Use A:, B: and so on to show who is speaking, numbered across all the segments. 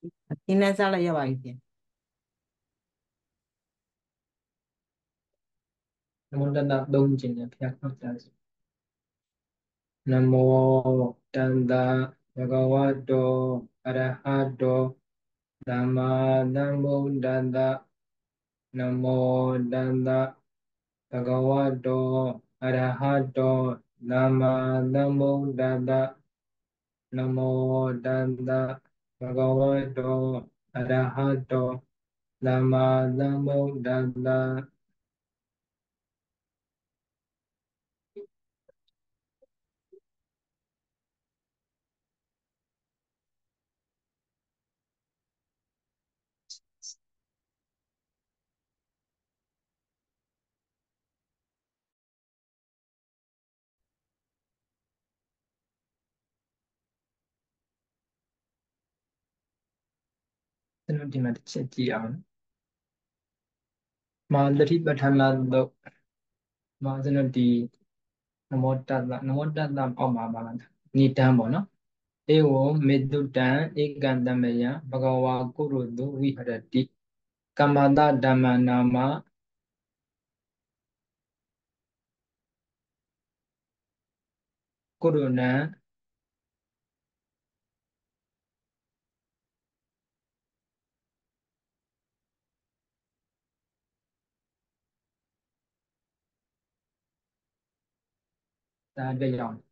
A: သင်တန်းစလိုက်ရပါပြီဖြင့်
B: နမောတတသုံးခြင်းနဲ့ဘုရားဟောကြားစီနမောတတဘဂဝတောအရဟတောသမ္မာသမ္ဗုဒ္ဓတ္တနမောတတဘဂဝတောအရဟတောသမ္မာသမ္ဗုဒ္ဓတ္တနမောတတဘဂဝတောအရဟတောသမ္မာသမ္ဗုဒ္ဓတ္တကျွန်တော်ဒီမှာတစ်ချက်ကြည့်အောင်မာသတိပဋ္ဌာန်သုတ်မှာကျွန်တော်ဒီနမောတတ္တနမောတတ္တအောက်မှာပါလားနိဒံပေါ့နော်ဧဝံမေတုတံဧကံတမယံဘဂဝါကုရုတုဝိဟရတိကမ္မတဓမ္မနာမကုရုဏံဒါအတွက်ကြောင့်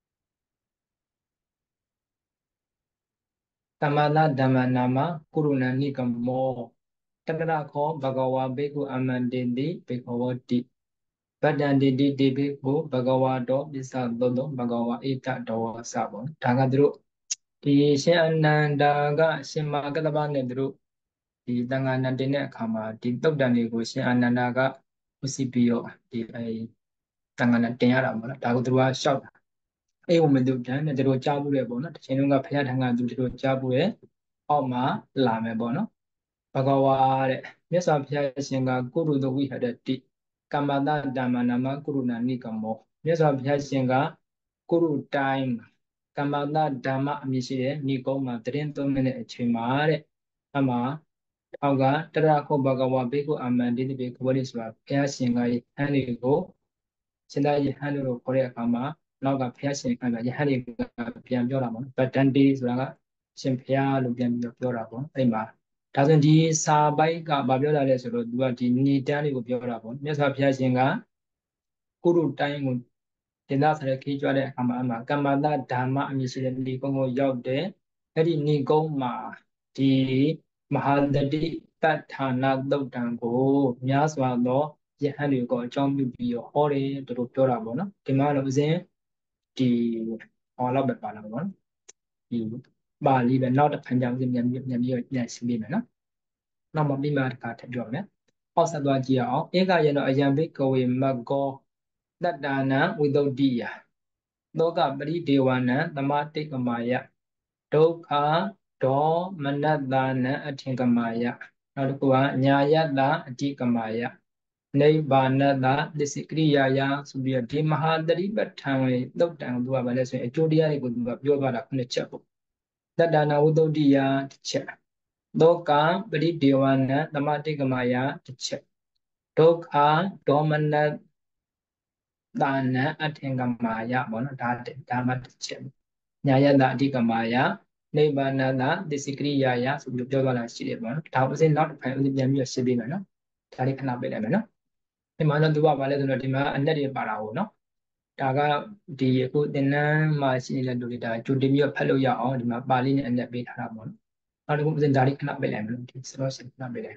B: ကမ္မတဓမ္မနာမကုရုဏံနိကမောတတရခောဘဂဝါဘေကုအမန္တေတိဘေခဝတိဗတ္တန္တိတိတေဘေကုဘဂဝါတောပစ္စသောတောဘဂဝါဧတတောစပေါ့ဒါကသူတို့ဒီရှင်အနန္ဒာကရှင်မကတ္တဗနဲ့သူတို့ဒီတန်ခါနတင်တဲ့အခါမှာဒီတုတ်တန်တွေကိုရှင်အနန္ဒာကဥစီပြီးတော့ဒီတန်ခါနတင်ရတာပေါ့နော်ဒါကိုသူကရှောက်တာအေဝမတုတံတဲ့သူတို့ကြားဘူးလေပေါ့နော်တစ်ချိန်လုံးကဘုရားထံကသူတို့ကြားဘူးလေအောက်မှာလာမယ်ပေါ့နော်ဘဂဝါတဲ့မြတ်စွာဘုရားရှင်ကကုရုတဝိဟရတိကမ္မတဓမ္မနာမကုရုဏနိကမောမြတ်စွာဘုရားရှင်ကကုရုတိုင်းကမ္မတဓမ္မအမည်ရှိတဲ့ဏိကုံးမှာတရင်သုံးတဲ့အချိန်မှာတဲ့အမှာအောက်ကတရခောဘဂဝါဘေကုအမန္တိတိဘေကဝရိဆိုတာဘုရားရှင်ကယဟန်တွေကိုရှင်သာယဟန်တို့ခေါ်တဲ့အခါမှာနောက်ကဘုရားရှင်ကယဟန်တွေကပြန်ပြောတာပေါ့နော်ဗတ္တန္တိဆိုတာကရှင်ဘုရားလို့ပြန်ပြီးပြောတာပေါ့အဲ့မှာဒါဆိုရင်ဒီစာပိုက်ကဘာပြောတာလဲဆိုတော့သူကဒီဏိတန်းလေးကိုပြောတာပေါ့မြတ်စွာဘုရားရှင်ကကုရုတိုင်းကိုဒေသဆရခေးကြွတဲ့အခါမှာအမှကမ္မတဓမ္မအမည်ရှိတဲ့ဏိကုံးကိုရောက်တယ်အဲ့ဒီဏိကုံးမှာဒီမဟာတတိပဋ္ဌာနာသုတ်တံကိုများစွာသောယဟန်တွေကိုအကြောင်းပြုပြီးတော့ဟောတယ်သူတို့ပြောတာပေါ့နော်ဒီမှာတော့ဥစဉ်ဒီဟောလောက်ပဲပါလာပါတော့ဒီပါဠိပဲနောက်တစ်ခါကြောင်ပြန်ရှင်းပြမယ်နော်နောက်မှပြီးမှတစ်ခါထပ်ပြောမယ်အောက်ဆက်သွားကြည့်အောင်ဧကယေနောအယံဘိကဝေမဂ္ဂောတတ္တာနံဝိသုဒ္ဓိယသောကပရိဒေဝနံသမာတိကမာယဒုက္ခဒေါမနတ္တာနံအထင်ကမာယနောက်တစ်ခုကညာယတ္တအတိကမာယနိဗ္ဗာနတ္တသစ္စကရိယာယဆိုပြီးတော့ဒီမဟာတတိပဋ္ဌာန်ဝင်သုတ်တံသူကဘာလဲဆိုရင်အကျိုးတရားတွေကိုသူကပြောသွားတာခုနှစ်ချက်ပေါ့တတ္တနာဝိသုဒ္ဓိယတစ်ချက်သောကပရိဒေဝနံသမာတိကမာယတစ်ချက်ဒုက္ခဒေါမနတ္တာနံအထင်ကမာယပေါ့နော်ဒါမှတစ်ချက်ညာယတအဓိကမာယနိဗ္ဗာနတသစ္စကရိယာယဆိုပြီးပြောသွားတာရှိတယ်ပေါ့နော်ဒါဥစဉ်နောက်တစ်ဖိုင်ဥစဉ်ပြန်ပြီးရှင်းပေးမယ်နော်ဒါလေးခဏပေးလိုက်မယ်နော်ဒီမှာတော့သူကဘာလဲဆိုတော့ဒီမှာအနက်တွေပါတာကိုနော်ဒါကဒီအခုသင်္นานမှာရှိနေတဲ့လူတွေဒါကြိုတင်ပြီးဖတ်လို့ရအောင်ဒီမှာပါဠိနဲ့အနက်ပေးထားတာပေါ့နော်နောက်တစ်ခုဥစဉ်ဒါလေးခဏပေးလိုက်မယ်နော်ဒီစရောရှင်းခဏပေးလိုက်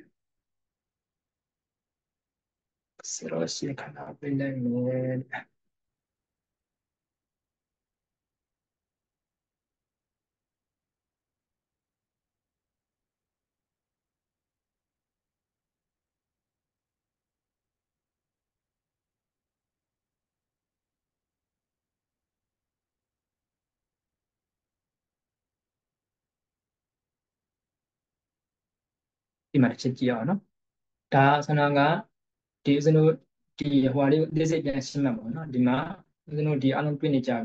B: စရောရှင်းခဏပေးလိုက်မယ်ဒီမှာတစ်ချက်ကြည့်အောင်နော်ဒါဆန္ဒကဒီဦးဇင်းတို့ဒီဟိုလေးကိုအသေးစိတ်ပြန်ရှင်းမှာပေါ့နော်ဒီမှာဦးဇင်းတို့ဒီအလုံးတွေ့နေကြပဲ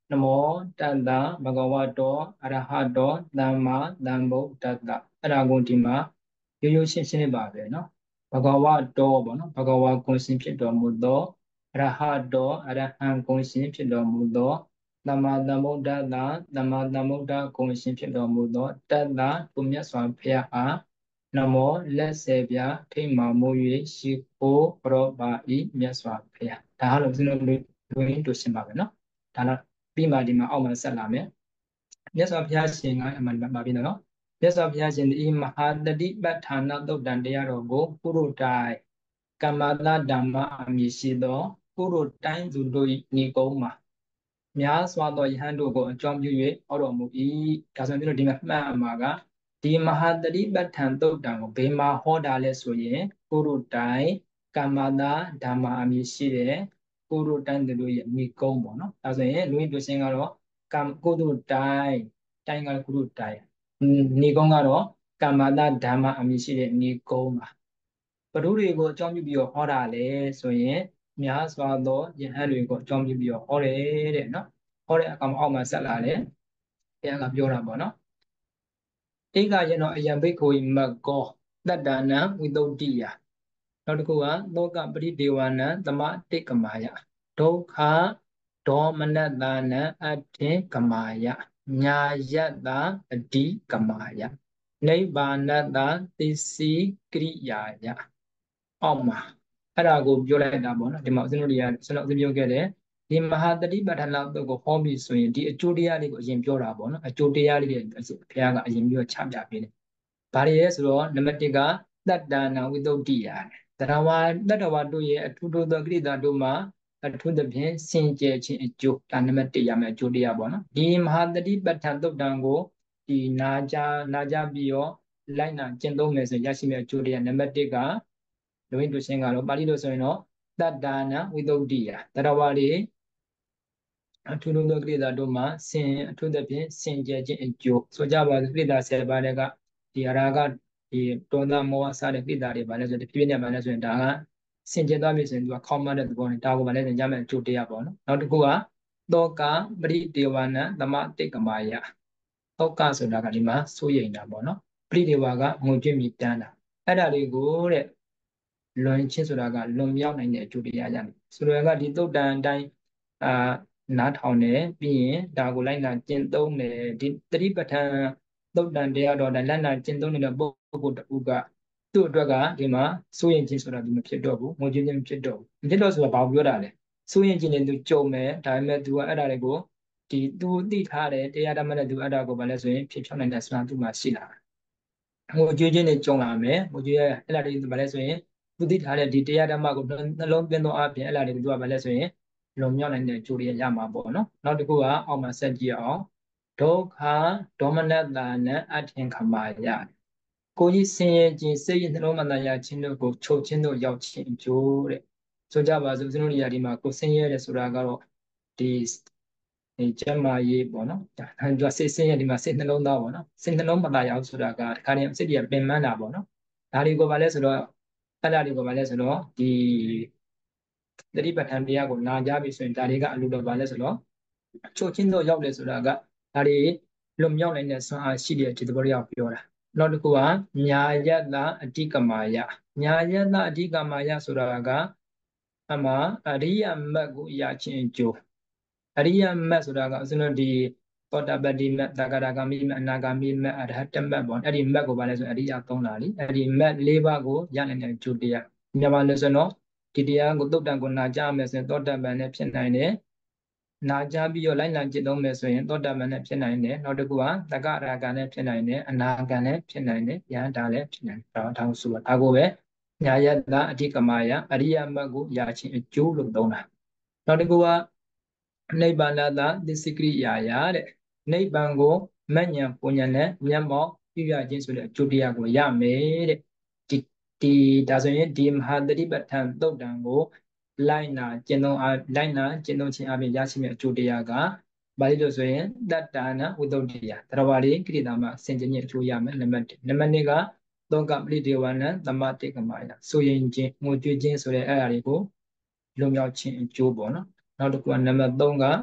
B: နမောတတ္တဘဂဝတောအရဟတောသမ္မာသမ္ဗုဒ္ဓတ္တအဲ့ဒါကိုဒီမှာရိုးရိုးရှင်းရှင်းလေးပါပဲเนาะဘဂဝတောပေါ့နော်ဘဂဝါဂုဏ်ရှင်ဖြစ်တော်မူသောအရဟတောအရဟံဂုဏ်ရှင်ဖြစ်တော်မူသောသမ္မာသမ္ဗုဒ္ဓတ္တသမ္မာသမ္ဗုဒ္ဓဂုဏ်ရှင်ဖြစ်တော်မူသောတတ္တသူမြတ်စွာဘုရားအားနမောလက်ဆယ်ပြထိတ်မှမိုး၍ရှိခိုးပရောပါဤမြတ်စွာဘုရားဒါဟာလို့စဉ်းလို့လူရင်းတို့ရှင်းပါပဲเนาะဒါတော့ပြီးမှဒီမှာအောက်မှာဆက်လာမယ်မြတ်စွာဘုရားရှင်ကအမှန်ပါပြီနော်မြတ်စွာဘုရားရှင်ဒီမဟာတတိပဋ္ဌာနသုတ်တံတရားတော်ကိုပုရုတိုင်ကမ္မတဓမ္မအမည်ရှိသောပုရုတိုင်းသူတို့၏ညီကုန်းမှာများစွာသောယဟန်တို့ကိုအကြောင်းပြု၍ဟောတော်မူ၏ဒါဆိုရင်ဒီမှာမှတ်မှာကဒီမဟာတတိပဋ္ဌာန်သုတ်တံကိုဘယ်မှာဟောတာလဲဆိုရင်ပုရုတိုင်ကမ္မတဓမ္မအမည်ရှိတဲ့ပုရုတိုင်းသူတို့ရဲ့ညီကုန်းပေါ့နော်ဒါဆိုရင်လူရင်းတို့ရှင်းကတော့ကုသိုလ်တိုင်းကကုသိုလ်တိုင်းနေကုန်းကတော့ကမ္မတဓမ္မအမည်ရှိတဲ့နေကုန်းပါဘုရုတွေကိုအကြောင်းပြုပြီးတော့ဟောတာလေဆိုရင်များစွာသောယဟန်တွေကိုအကြောင်းပြုပြီးတော့ဟောတယ်တဲ့နော်ဟောတဲ့အခါမှာအောက်မှာဆက်လာတယ်ဘုရားကပြောတာပေါ့နော်ဧကယနောအယံဘိက္ခုမဂ္ဂောတတ္တနံဝိတုဒ္ဓိယနောက်တစ်ခုကသောကပရိဒေဝနံသမတိကမာယဒုက္ခဒေါမနတနံအထင်ကမာယညာယတ္တအဓိကမာယနိဗ္ဗာနတ္တသစ္စီကရိယာယအောက်မှာအဲ့ဒါကိုပြောလိုက်တာပေါ့နော်ဒီမှာဦးဇင်းတို့တွေကကျွန်တော်အစဉ်ပြောခဲ့တယ်ဒီမဟာတတိပဋ္ဌာန်တုတ်ကိုဟောပြီဆိုရင်ဒီအကျိုးတရားလေးကိုအရင်ပြောတာပေါ့နော်အကျိုးတရားလေးတွေဘုရားကအရင်ပြောချပြပေးတယ်ဘာတွေလဲဆိုတော့နံပါတ်1ကတတ္တနာဝိတုဒ္ဓိယတရားဝါတတ္တဝါတို့ရဲ့အထူးသောကိရိတာတို့မှာအထူးသဖြင့်စင်ကြယ်ခြင်းအကျိုးဒါနံပါတ်1ရမယ်အကျိုးတရားပေါ့နော်ဒီမဟာတတိပဋ္ဌာန်တုတ်တံကိုဒီနာကြပြီးတော့လိုက်နာကျင့်သုံးမယ်ဆိုရရှိမယ့်အကျိုးတရားနံပါတ်1ကလူဝင်သူရှင်ကတော့ပါဠိလိုဆိုရင်တော့တတ္တနာဝိတုဒ္ဓိယတရားဝါတွေအထူးသောကိရိတာတို့မှာအထူးသဖြင့်စင်ကြယ်ခြင်းအကျိုးဆိုကြပါစို့ကိရိတာ10ပါးတွေကဒီအရာကဒီတောသမောဟစတဲ့ကိရိတာတွေပါလဲဆိုတဖြည်းဖြည်းနဲ့ပါလဲဆိုရင်ဒါကစင်ကြယ်သွားပြီဆိုရင်သူကခေါင်းမတဲ့သဘောနဲ့ဒါကိုပါလဲဆိုရင်ရမယ်အကျိုးတရားပေါ့နော်နောက်တစ်ခုကသောကပရိဒေဝနံသမတိကမာယသောကဆိုတာကဒီမှာစိုးရိမ်တာပေါ့နော်ပရိဒေဝကငုံကြွမြည်တန်းတာအဲ့ဒါလေးကိုတဲ့လွန်ချင်းဆိုတာကလွန်မြောက်နိုင်တဲ့အကျိုးတရားရတယ်ဆိုတော့ကဒီသုတ်တန်အတိုင်းနားထောင်တယ်ပြီးရင်ဒါကိုလိုက်နာကျင့်သုံးတယ်ဒီတတိပဋ္ဌာန်သုတ်တန်တရားတော်တိုင်းလိုက်နာကျင့်သုံးနေတဲ့ပုဂ္ဂိုလ်တူကသူ့အတွက်ကဒီမှာစိုးရင်ချင်းဆိုတာဒီမဖြစ်တော့ဘူးငိုချင်းချင်းဖြစ်တော့ဘူးမဖြစ်တော့ဆိုတာဘာပြောတာလဲစိုးရင်ချင်းနဲ့သူကြုံမယ်ဒါပေမဲ့သူကအဲ့ဒါတွေကိုဒီသူသိထားတယ်တရားဓမ္မနဲ့သူအဲ့ဒါကိုဘာလဲဆိုရင်ဖြစ်ဖြောင်းနိုင်တဲ့စွမ်းသူ့မှာရှိလာငိုကြွေးချင်းနဲ့ကြုံလာမယ်ငိုကြွေးရဲ့အဲ့ဒါတွေဘာလဲဆိုရင်သူသိထားတဲ့ဒီတရားဓမ္မကိုနှလုံးသွင်းသောအပြင်အဲ့ဒါတွေကိုသူကဘာလဲဆိုရင်လွန်မြောက်နိုင်တဲ့ကြိုးတွေရမှာပေါ့နော်နောက်တစ်ခုကအောက်မှာဆက်ကြည့်အောင်ဒုက္ခဒေါမနတနံအထင်ခမာယကိုကြီးဆင်းရဲခြင်းစိတ်ရနှလုံးမသားရခြင်းတို့ကိုချုပ်ခြင်းတို့ရောက်ခြင်းအကျိုးတဲ့ဆိုကြပါစို့စနုရိယာဒီမှာကိုဆင်းရဲတယ်ဆိုတာကတော့ဒီကျမ်းမာရေးပေါ့နော်ဒါစိတ်ဆင်းရဲဒီမှာစိတ်နှလုံးသားပေါ့နော်စိတ်နှလုံးမသားရအောင်ဆိုတာကတခါတည်းစိတ်ကြီးပင်ပန်းတာပေါ့နော်ဒါတွေကိုဘာလဲဆိုတော့အဲ့ဒါတွေကိုဘာလဲဆိုတော့ဒီတတိပဋ္ဌာန်တရားကိုနာကြပြီဆိုရင်ဒါတွေကအလိုတော်ပါလဲဆိုတော့ချုပ်ချင်းတော့ရောက်တယ်ဆိုတာကဒါတွေလွန်မြောက်နိုင်တဲ့ဆွမ်းအားရှိတဲ့ဒီသဘောတရားပြောတာနောက်တစ်ခုကညာယတ္တအဓိကမာယညာယတ္တအဓိကမာယဆိုတာကအမှအရိယမတ်ကိုရခြင်းအကျိုးအရိယမတ်ဆိုတာကအစလုံးဒီသောတာပတိမတ်သဂရဂမိမတ်အနာဂမိမတ်အရဟတမတ်ပေါ့အဲ့ဒီမတ်ကိုပါလဲဆိုအရိယသုံးတာလीအဲ့ဒီမတ်၄ပါးကိုရနိုင်တဲ့အကျိုးတရားမြန်မာလို့ဆိုတော့ဒီတရားကိုသုတ်တန်ကိုနာကြမယ်ဆိုရင်သောတာပန်နဲ့ဖြစ်နိုင်တယ်နာကြပြီးတော့လိုက်နာจิตသုံးမယ်ဆိုရင်သောတာပန်နဲ့ဖြစ်နိုင်တယ်နောက်တစ်ခုကသက္ကရာဂနဲ့ဖြစ်နိုင်တယ်အနာဂံနဲ့ဖြစ်နိုင်တယ်ယဟန္တာလည်းဖြစ်နိုင်တယ်ဒါကိုဆိုတော့ဒါကိုပဲညာယတ္တအဓိကမာယအရိယမတ်ကိုရခြင်းအကျိုးလို့သုံးတာနောက်တစ်ခုကနိဗ္ဗာန်တသစ္စကရိယာယတဲ့နိဗ္ဗာန်ကိုမဉ္ဇဉ်ပုံဉ္ဇဉ်နဲ့မျက်မှောက်ပြုရခြင်းဆိုတဲ့အကျိုးတရားကိုရမယ်တဲ့ဒီဒါဆိုရင်ဒီမဟာတတိပဋ္ဌာန်သုတ်တံကိုလိုက်နာကျင့်သုံးခြင်းအပြင်ရရှိမယ့်အကျိုးတရားကဘာလို့ဆိုရင်တတ္တနာဝိတုဒ္ဓိယတရားဝါလေးကိရိတာမှာစင်ကြင်ခြင်းအကျိုးရမယ်နံပါတ်1နံပါတ်2ကသောကပရိဒေဝနံသမတိကမာယဆိုရင်ခြင်းငိုကြွေးခြင်းဆိုတဲ့အဲ့အရာတွေကိုလွန်မြောက်ခြင်းအကျိုးပေါ့နော်နောက်တစ်ခုကနံပါတ်3က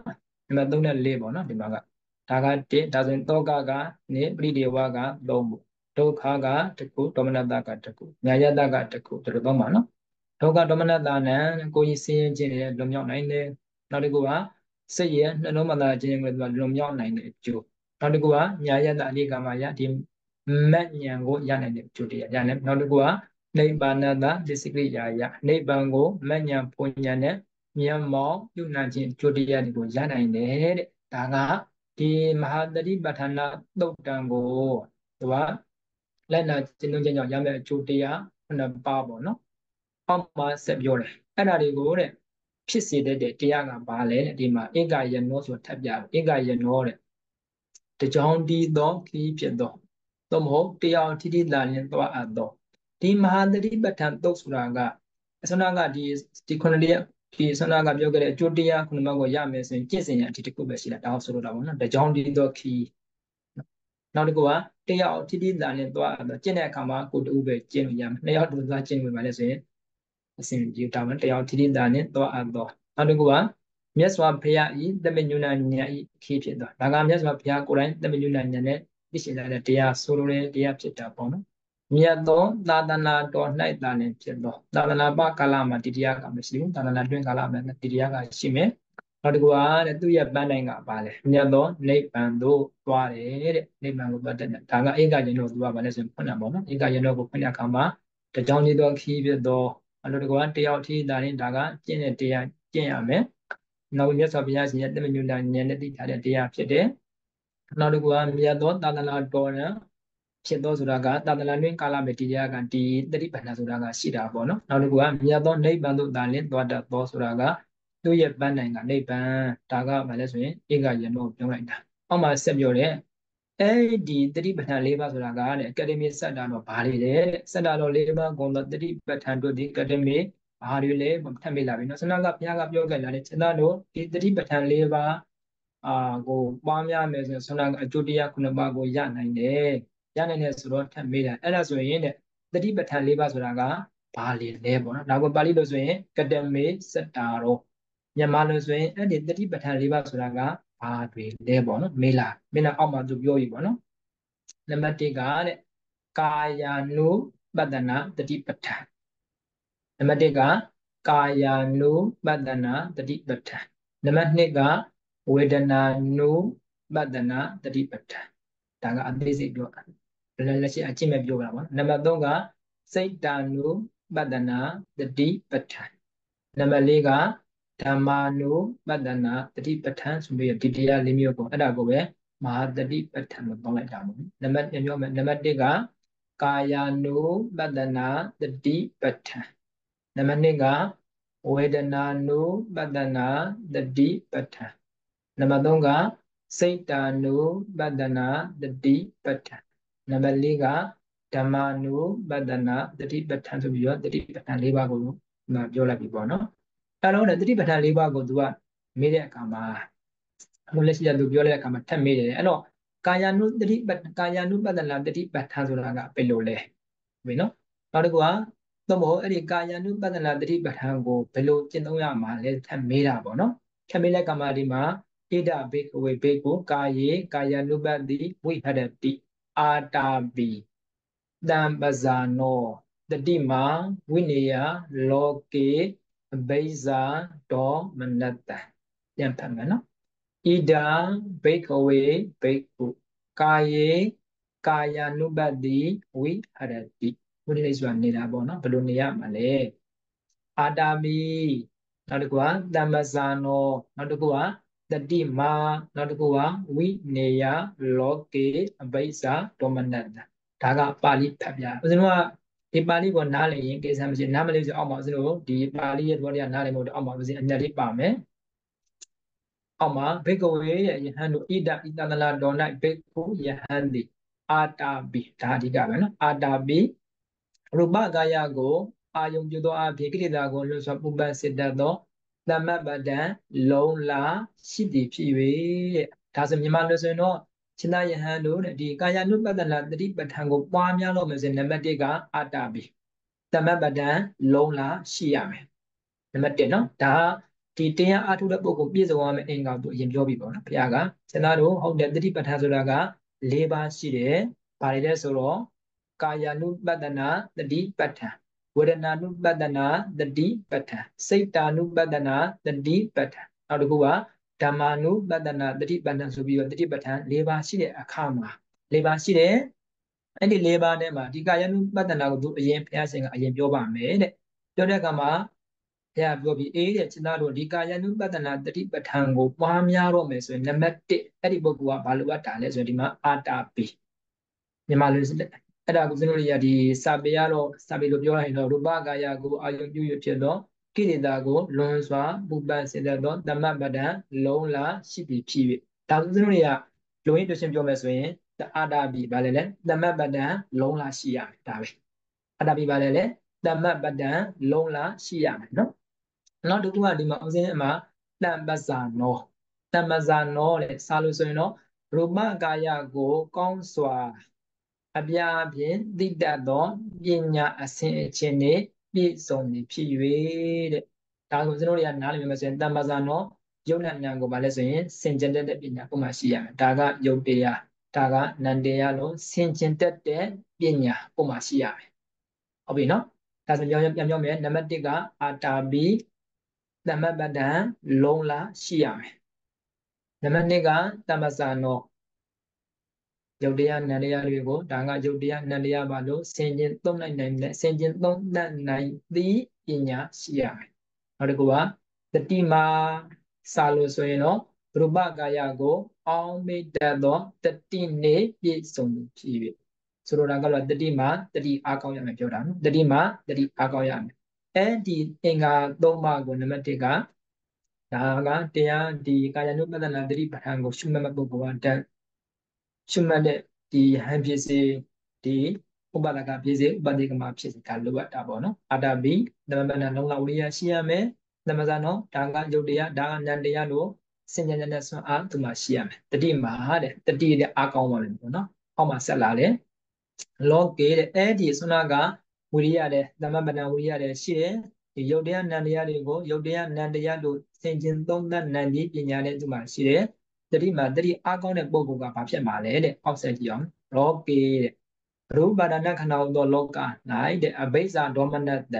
B: နံပါတ်3နဲ့4ပေါ့နော်ဒီမှာကဒါက1ဒါဆိုရင်တောကကနေပရိဒေဝက3ပေါ့ဒုက္ခကတစ်ခုဒေါမနတကတစ်ခုညာယတကတစ်ခုဒီလိုသုံးပါနော်ဒုက္ခဒေါမနတနံကိုကြီးဆင်းရဲခြင်းနဲ့လွန်မြောက်နိုင်တယ်နောက်တစ်ခုကစိတ်ရဲ့နှလုံးမသားခြင်းကိုလွန်မြောက်နိုင်တဲ့အကျိုးနောက်တစ်ခုကညာယတအလေးကမယဒီမက်ညံကိုရနိုင်တဲ့အကျိုးတရားရတယ်နောက်တစ်ခုကနိဗ္ဗာနတသစ္စကိယာယနိဗ္ဗာန်ကိုမက်ညံဖွဉဏ်နဲ့မျက်မှောက်ပြုနိုင်ခြင်းအကျိုးတရားတွေကိုရနိုင်တယ်တဲ့ဒါကဒီမဟာတတိပဋ္ဌာနာသုတ်တံကိုသူကလက်နာကျင့်သုံးခြင်းကြောင့်ရမယ့်အကျိုးတရား9ပါးပေါ့နော်အောက်မှာဆက်ပြောတယ်အဲ့ဒါတွေကိုတဲ့ဖြစ်စေတဲ့တရားကဘာလဲတဲ့ဒီမှာဧကယနောဆိုထပ်ပြဧကယနောတဲ့တကြောင်ဒီသောခီးဖြစ်သောသို့မဟုတ်တရားထိတိလာရင်သွားအပ်သောဒီမဟာတတိပဋ္ဌာန်သုတ်ဆိုတာကဆွမ်းနာကဒီ9တရားဒီဆွမ်းနာကပြောခဲ့တဲ့အကျိုးတရား9ပါးကိုရမယ်ဆိုရင်ကျင့်စဉ်ရအထိတစ်ခုပဲရှိတာဒါကိုဆိုလိုတာပေါ့နော်တကြောင်ဒီသောခီးနောက်တစ်ခုကတရားထိတိလာရင်သွားအပ်သောကျင့်တဲ့အခါမှာကိုတူပဲကျင့်လို့ရမယ်နှစ်ယောက်တူသွားကျင့်လို့ပါလဲဆိုရင်အစဉ်ပြေတာဝန်တရားထိတိလာနဲ့သွားအပ်သောနောက်တစ်ခုကမြတ်စွာဘုရားဤတမညုဏဉာဏ်ဤခီးဖြစ်သောဒါကမြတ်စွာဘုရားကိုယ်တိုင်တမညုဏဉာဏ်နဲ့သိရှိတဲ့တရားဆိုလိုတဲ့တရားဖြစ်တာပေါ့နော်မြတ်သောသာသနာတော်၌သာလင်ဖြစ်သောသာသနာပကာလမှာဒီတရားကမရှိဘူးသာသနာတွင်ကာလမှာဒီတရားကရှိမယ်နောက်တစ်ခုကတဲ့သူ့ရဲ့ပန်းတိုင်းကပါလဲမြတ်သောနိဗ္ဗာန်သို့သွားတယ်တဲ့နိဗ္ဗာန်ကိုသွားတဲ့ဒါကဧကယနောသူကပါလဲဆိုရင်ဖွင့်တာပေါ့နော်ဧကယနောကိုဖွင့်တဲ့အခါမှာတကြောင်ဒီသောခီးဖြစ်သောအလိုတကွာတယောက်ထိတာရင်ဒါကကျင့်တဲ့တရားကျင့်ရမယ်နောက်မြတ်စွာဘုရားရှင်ရဲ့တမညုဏဉာဏ်နဲ့သိထားတဲ့တရားဖြစ်တယ်နောက်တစ်ခုကမြတ်သောသာသနာတော်နဲ့ဖြစ်သောဆိုတာကသာသနာတွင်ကာလပဲဒီတရားကဒီတတိပဋ္ဌာန်ဆိုတာကရှိတာပေါ့နော်နောက်တစ်ခုကမြတ်သောနိဗ္ဗာန်သို့သာလင်သွားတတ်သောဆိုတာကသူ့ရဲ့ပန်းတိုင်ကနိဗ္ဗာန်ဒါကဘာလဲဆိုရင်ဧကယနောပြောလိုက်တာအောက်မှာဆက်ပြောတဲ့အဲ့ဒီတတိပဋ္ဌာန်၄ပါးဆိုတာကတဲ့ academy စက်တာတော့ဘာတွေလဲစက်တာတော့၄ပါးကုန်သောတတိပဋ္ဌာန်တို့ဒီ academy ဘာတွေလဲထပ်မေးလာပြီနော်ဆန္ဒကဘုရားကပြောခဲ့လာတယ်စေတတို့ဒီတတိပဋ္ဌာန်၄ပါးကိုပွားများမယ်ဆိုရင်ဆန္ဒကအကျိုးတရား9ပါးကိုရနိုင်တယ်ရနိုင်တယ်ဆိုတော့ထပ်မေးတာအဲ့ဒါဆိုရင်တဲ့တတိပဋ္ဌာန်၄ပါးဆိုတာကဘာလဲပေါ့နော်ဒါကိုပါဠိလိုဆိုရင်ကတမေစက်တာတော့မြန်မာလိုဆိုရင်အဲ့ဒီတတိပဋ္ဌာန်၄ပါးဆိုတာကဘာတွေလဲပေါ့နော်မေးလာအောက်မှာသူပြောပြီပေါ့နော်နံပါတ်1ကတဲ့ကာယ ानु ပတ္တနာတတိပဋ္ဌာန်နံပါတ်1ကကာယ ानु ပတ္တနာတတိပဋ္ဌာန်နံပါတ်2ကဝေဒနာ ानु ပတ္တနာတတိပဋ္ဌာန်ဒါကအသေးစိတ်ပြောလက်ရှိအကျင့်မဲ့ပြောတာပေါ့နံပါတ်3ကစိတ်တ ानु ပတ္တနာတတိပဋ္ဌာန်နံပါတ်4ကဓမ္မာနုပတ္တနာတတိပဋ္ဌာန်ဆိုပြီးဒီတရား၄မျိုးကိုအဲ့ဒါကိုပဲမဟာတတိပဋ္ဌာန်လို့ပေါင်းလိုက်တာပေါ့နံပါတ်2ပြောမယ်နံပါတ်1ကကာယ ानु ပတ္တနာတတိပဋ္ဌာန်နံပါတ်2ကဝေဒနာ ानु ပတ္တနာတတိပဋ္ဌာန်နံပါတ်3ကစိတ်တ ानु ပတ္တနာတတိပဋ္ဌာန်နံပါတ်4ကဓမ္မာ ानु ပတ္တနာတတိပဋ္ဌာန်ဆိုပြီးတော့တတိပဋ္ဌာန်၄ပါးကိုပြောလိုက်ပြီပေါ့နော်အဲ့တော့တတိပဋ္ဌာန်၄ပါးကိုသူကမေးတဲ့အခါမှာအခုလက်ရှိကသူပြောတဲ့အခါမှာထပ်မေးတယ်အဲ့တော့ကာယ ानु ကာယ ानु ပတ္တနာတတိပဋ္ဌာန်ဆိုတာကဘယ်လိုလဲဘယ်နော်နောက်တစ်ခုကသို့မဟုတ်အဲ့ဒီကာယ ानु ပတ္တနာတတိပဋ္ဌာန်ကိုဘယ်လိုကျင့်သုံးရမှာလဲထပ်မေးတာပေါ့နော်ထပ်မေးတဲ့အခါမှာဒီမှာဣဒဘေကဝေဘေကိုကာယေကာယ ानु ပတ္တိဝိဟရတိအာတာပိတံပဇာနောတတိမာဝိနေယလောကေအဘိဇာဒေါမနတ္တပြန်ဖတ်မယ်နော်ဣဒံဘိကဝေဘိကုကာယေကာယ ानु ပတ္တိဝိဟရတိဘုရားလေးဆိုတာနေတာပေါ့နော်ဘယ်လိုနေရမှာလဲအာတာမိနောက်တစ်ခုကတမ္ပဇာနောနောက်တစ်ခုကတတိမာနောက်တစ်ခုကဝိနေယလောကေအဘိဇာဒေါမနတ္တဒါကပါဠိဖတ်ပြဦးဇင်းတို့ကဒီပါဠိကိုနားလည်ရင်ကိစ္စမရှိနားမလည်ဆိုအောက်မှာဦးဇင်းတို့ဒီပါဠိရဲ့သဘောတရားနားလည်ဖို့အောက်မှာဦးဇင်းအညက်လေးပါမယ်အောက်မှာဘိကဝေရဲ့ယဟန်တို့ဣဒဣတန္တလာတော်၌ဘိက္ခုယဟန်တိအာတာပိဒါအဓိကပဲနော်အာတာပိရူပကာယကိုအာယုံပြုသောအဖြစ်ကိရိတာကိုလွန်စွာပူပန်စေတတ်သောသမပတံလုံလာရှိသည်ဖြစ်၍တဲ့ဒါဆိုမြန်မာလိုဆိုရင်တော့ရှင်သာယဟန်တို့တဲ့ဒီကာယ ानु ပတ္တနာတတိပဋ္ဌာန်ကိုပွားများလို့မယ်ဆိုရင်နံပါတ်1ကအာတာပိသမပတံလုံလာရှိရမယ်နံပါတ်1နော်ဒါဒီတရားအထုတဲ့ပုဂ္ဂိုလ်ပြည့်စုံရမယ့်အင်္ဂါကိုအရင်ပြောပြီးပေါ့နော်ဘုရားကရှင်သားတို့ဟုတ်တယ်တတိပဋ္ဌာန်ဆိုတာက၄ပါးရှိတယ်ဘာတွေလဲဆိုတော့ကာယ ानु ပတ္တနာတတိပဋ္ဌာန်ဝေဒနာ ानु ပတ္တနာတတိပဋ္ဌာန်စိတ်တာ ानु ပတ္တနာတတိပဋ္ဌာန်နောက်တစ်ခုကဓမ္မာ ानु ပတ္တနာတတိပဋ္ဌာန်ဆိုပြီးတော့တတိပဋ္ဌာန်၄ပါးရှိတဲ့အခါမှာ၄ပါးရှိတယ်အဲ့ဒီ၄ပါးထဲမှာဒီကာယ ानु ပတ္တနာကိုသူအရင်ဘုရားရှင်ကအရင်ပြောပါမယ်တဲ့ပြောတဲ့အခါမှာဘုရားပြောပြီးအေးတဲ့ရှင်သားတို့ဒီကာယ ानु ပတ္တနာတတိပဋ္ဌာန်ကိုပွားများတော့မယ်ဆိုရင်နံပါတ်1အဲ့ဒီပုဂ္ဂိုလ်ကဘာလိုအပ်တာလဲဆိုရင်ဒီမှာအာတာပိမြန်မာလိုအဲ့ဒါကိုကျွန်တော်တို့ရဒီစာပေရတော့စာပေလိုပြောရရင်တော့ရူပကာယကိုအာယုံပြုရဖြစ်တော့ကိလေသာကိုလွန်စွာပူပန်စေတတ်သောတမ္မပဒံလုံးလာရှိပြီဖြစ်၍ဒါဆိုကျွန်တော်တို့ရလူရင်းတူရှင်ပြောမယ်ဆိုရင်အာတာပိဘာလဲလဲတမ္မပဒံလုံးလာရှိရမယ်ဒါပဲအာတာပိဘာလဲလဲတမ္မပဒံလုံးလာရှိရမယ်နော်နောက်တစ်ခုကဒီမှာအစဉ်အမှာတမ္ပဇာနောတမ္ပဇာနောတဲ့စာလို့ဆိုရင်တော့ရူပကာယကိုကောင်းစွာအပြာဖြင့်သိတတ်သောပညာအစဉ်အချင်းတွေပြည့်စုံနေဖြစ်၍တဲ့ဒါဆိုကျွန်တော်တို့ကနားလည်မြင်မယ်ဆိုရင်တမ္ပဇာနောယုတ်နဲ့ဉာဏ်ကိုဗာလဲဆိုရင်စင်ကြင်တတ်တဲ့ပညာပုံမှန်ရှိရမယ်ဒါကယုတ်တရားဒါကနန္တရားလို့စင်ကြင်တတ်တဲ့ပညာပုံမှန်ရှိရမယ်ဟုတ်ပြီနော်ဒါဆိုပြန်ပြောမယ်နံပါတ်1ကအာတာပိတမ္မပဒံလုံးလာရှိရမယ်နံပါတ်2ကတမ္ပဇာနောယုတ်တရားနန္တရားတွေကိုဒါကယုတ်တရားနန္တရားပါလို့ဆင်ခြင်သုံးနိုင်တဲ့ဆင်ခြင်သုံးတတ်နိုင်သည့်ပညာရှိရမယ်နောက်တစ်ခုကတတိမာစာလို့ဆိုရင်တော့ရူပကာယကိုအောင်းမိတတ်သောတတိနေပြည့်စုံဖြစ်၍ဆိုလိုတာကတော့တတိမာတတိအားကောင်းရမယ်ပြောတာနော်တတိမာတတိအားကောင်းရမယ်အဲ့ဒီအင်္ဂါ၃ပါးကိုနံပါတ်1ကဒါကတရားဒီကာယ ानु ပတ္တနာတတိပဋ္ဌာန်ကိုရှုမှတ်မဲ့ပုဂ္ဂိုလ်ကရှုမှတ်တဲ့ဒီဟန်ဖြစ်စေဒီဥပါဒကဖြစ်စေဥပဒေကမဖြစ်စေဒါလိုအပ်တာပေါ့နော်အာတာပိနမပဏလုံးလာဝိရိယရှိရမယ်နမဇာနောဒါကယုတ်တရားဒါကနန္တရားလို့စင်ကြံတဲ့ဆွမ်းအားသူမှရှိရမယ်တတိမာတဲ့တတိတဲ့အားကောင်းပါလိမ့်မယ်ပေါ့နော်အောက်မှာဆက်လာတယ်လောကေတဲ့အဲ့ဒီဆွမ်းအားကဝိရိယတဲ့သမပဏဝိရိယတဲ့ရှိတယ်ဒီယုတ်တရားနန္တရားတွေကိုယုတ်တရားနန္တရားလို့စင်ကြင်သုံးသပ်နိုင်ပြီးပညာနဲ့သူမှရှိတယ်တတိမှာတတိအားကောင်းတဲ့ပုဂ္ဂိုလ်ကဘာဖြစ်မှာလဲတဲ့အောက်ဆက်ကြည့်အောင်လောကေတဲ့ရူပဒါနခဏဟုသောလောက၌တဲ့အဘိဇာဒေါမနတံ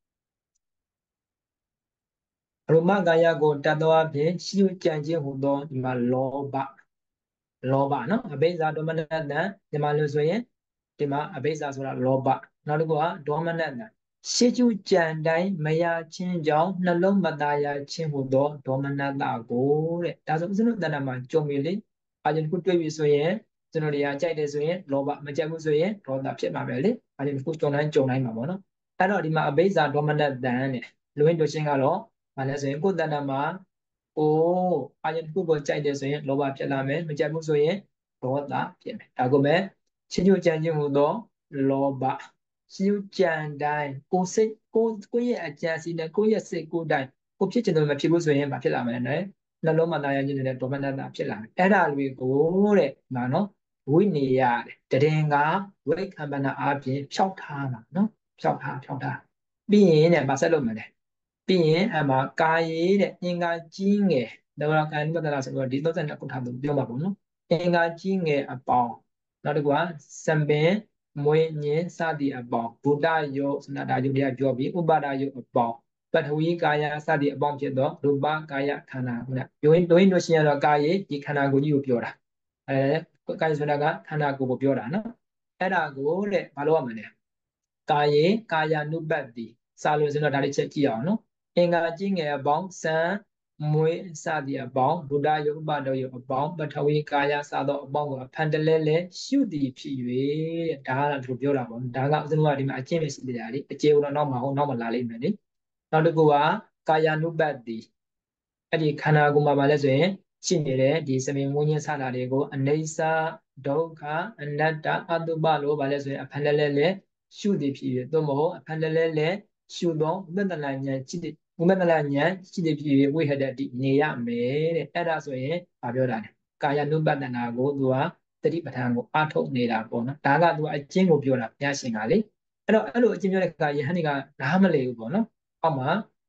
B: ရူမကာယကိုတတ်သောအဖြစ်ရှိဥကြံခြင်းဟူသောဒီမှာလောဘနော်အဘိဇာဒေါမနတံဒီမှာလို့ဆိုရင်ဒီမှာအဘိဇာဆိုတာလောဘနောက်တစ်ခုကဒေါမနတံရှိကျူကြံတိုင်းမရချင်းကြောင့်နှလုံးမသားရချင်းဟူသောဒေါမနတကိုတဲ့ဒါဆိုဦးဇင်းတို့တဏ္ဍာမှာကြုံပြီလေအာယုန်တစ်ခုတွေ့ပြီဆိုရင်ကျွန်တော်တွေကကြိုက်တယ်ဆိုရင်လောဘမကြိုက်ဘူးဆိုရင်ဒေါသဖြစ်မှာပဲလေအာယုန်တစ်ခုကြုံတိုင်းမှာပေါ့နော်အဲ့တော့ဒီမှာအဘိဇာဒေါမနတံတဲ့လူဝင်တို့ချင်းကတော့ဘာလဲဆိုရင်ကိုယ်တဏ္ဍာမှာအာယုန်တစ်ခုကိုကြိုက်တယ်ဆိုရင်လောဘဖြစ်လာမယ်မကြိုက်ဘူးဆိုရင်ဒေါသဖြစ်မယ်ဒါကိုပဲချင်းညွတ်ကြံခြင်းဟူသောလောဘရှင်းကြံတိုင်းကိုစိတ်ကိုရဲ့အကြံစီနဲ့ကိုရဲ့စိတ်ကိုတိုင်းကိုဖြစ်ချင်တယ်မဖြစ်ဘူးဆိုရင်ဘာဖြစ်လာမလဲနဲ့နှလုံးမှာတာယာခြင်းနဲ့ဒေါမနတဖြစ်လာမယ်အဲ့ဒါလေးကိုတဲ့ဒါနော်ဝိနေယတဲ့တရင်ကဝိခံပနာအပြင်ဖြောက်ထားတာနော်ဖြောက်ထားပြီးရင်တဲ့မဆက်လို့မလဲပြီးရင်အမှာကာယေတဲ့အင်္ဂါကြီးငယ်ဒါကကာယပတ္တနာဆိုတော့ဒီ32ခုထားလို့ပြောမှာပေါ့နော်အင်္ဂါကြီးငယ်အပေါင်းနောက်တစ်ခုကစံပင်မွေးညင်းစသည်အပေါင်းဗုဒ္ဓယုတ်စနတာယုတ်တရားပြောပြီးဥပါဒယုတ်အပေါင်းပထဝီကာယစသည်အပေါင်းဖြစ်သောရူပကာယခန္ဓာခုနယုံရင်တို့ရှင်းရတော့ကာယေဒီခန္ဓာကိုယ်ကြီးကိုပြောတာကာယဆိုတာကခန္ဓာကိုယ်ကိုပြောတာနော်အဲ့ဒါကိုတဲ့ဘာလို့ရမလဲကာယေကာယ ानु ပတ္တိစာလို့ဆိုတော့ဒါလေးချက်ကြည့်အောင်နော်အင်္ဂါကြီးငယ်အပေါင်းစံမွေးစသည်အပေါင်းဗုဒ္ဓယုတ်ဥပါဒယုတ်အပေါင်းပထဝီကာယစသောအပေါင်းကိုဖန်တလဲလဲရှုသည်ဖြစ်၍ဒါကသူပြောတာပေါ့ဒါကဥစဉ်ကဒီမှာအကျင့်ပဲရှိကြတယ်လေအကျေတော့နောက်မှလာလိမ့်မယ်လေနောက်တစ်ခုကကာယ ानु ပတ္တိအဲ့ဒီခန္ဓာကိုယ်မှာပါလဲဆိုရင်ရှိနေတဲ့ဒီစမြင်ဝိညာဉ်ဆတာတွေကိုအနိစ္စဒုက္ခအနတ္တအတုပလို့ပါလဲဆိုရင်အဖန်လဲရှုသည်ဖြစ်၍သို့မဟုတ်အဖန်လဲရှုသောဝိပဿနာဉာဏ်ရှိတဲ့ဝိပဿနာဉာဏ်ရှိတဲ့ဖြစ်၍ဝိဟတတိနေရမယ်တဲ့အဲ့ဒါဆိုရင်ဘာပြောတာလဲကာယ ानु ပတ္တနာကိုသူကတတိပဋ္ဌာန်ကိုအထုတ်နေတာပေါ့နော်ဒါကသူကအကျင့်ကိုပြောတာဘုရားရှင်ကလေအဲ့တော့အဲ့လိုအကျင့်ပြောတဲ့အခါယဟန်တွေကနားမလည်ဘူးပေါ့နော်အောက်မှာ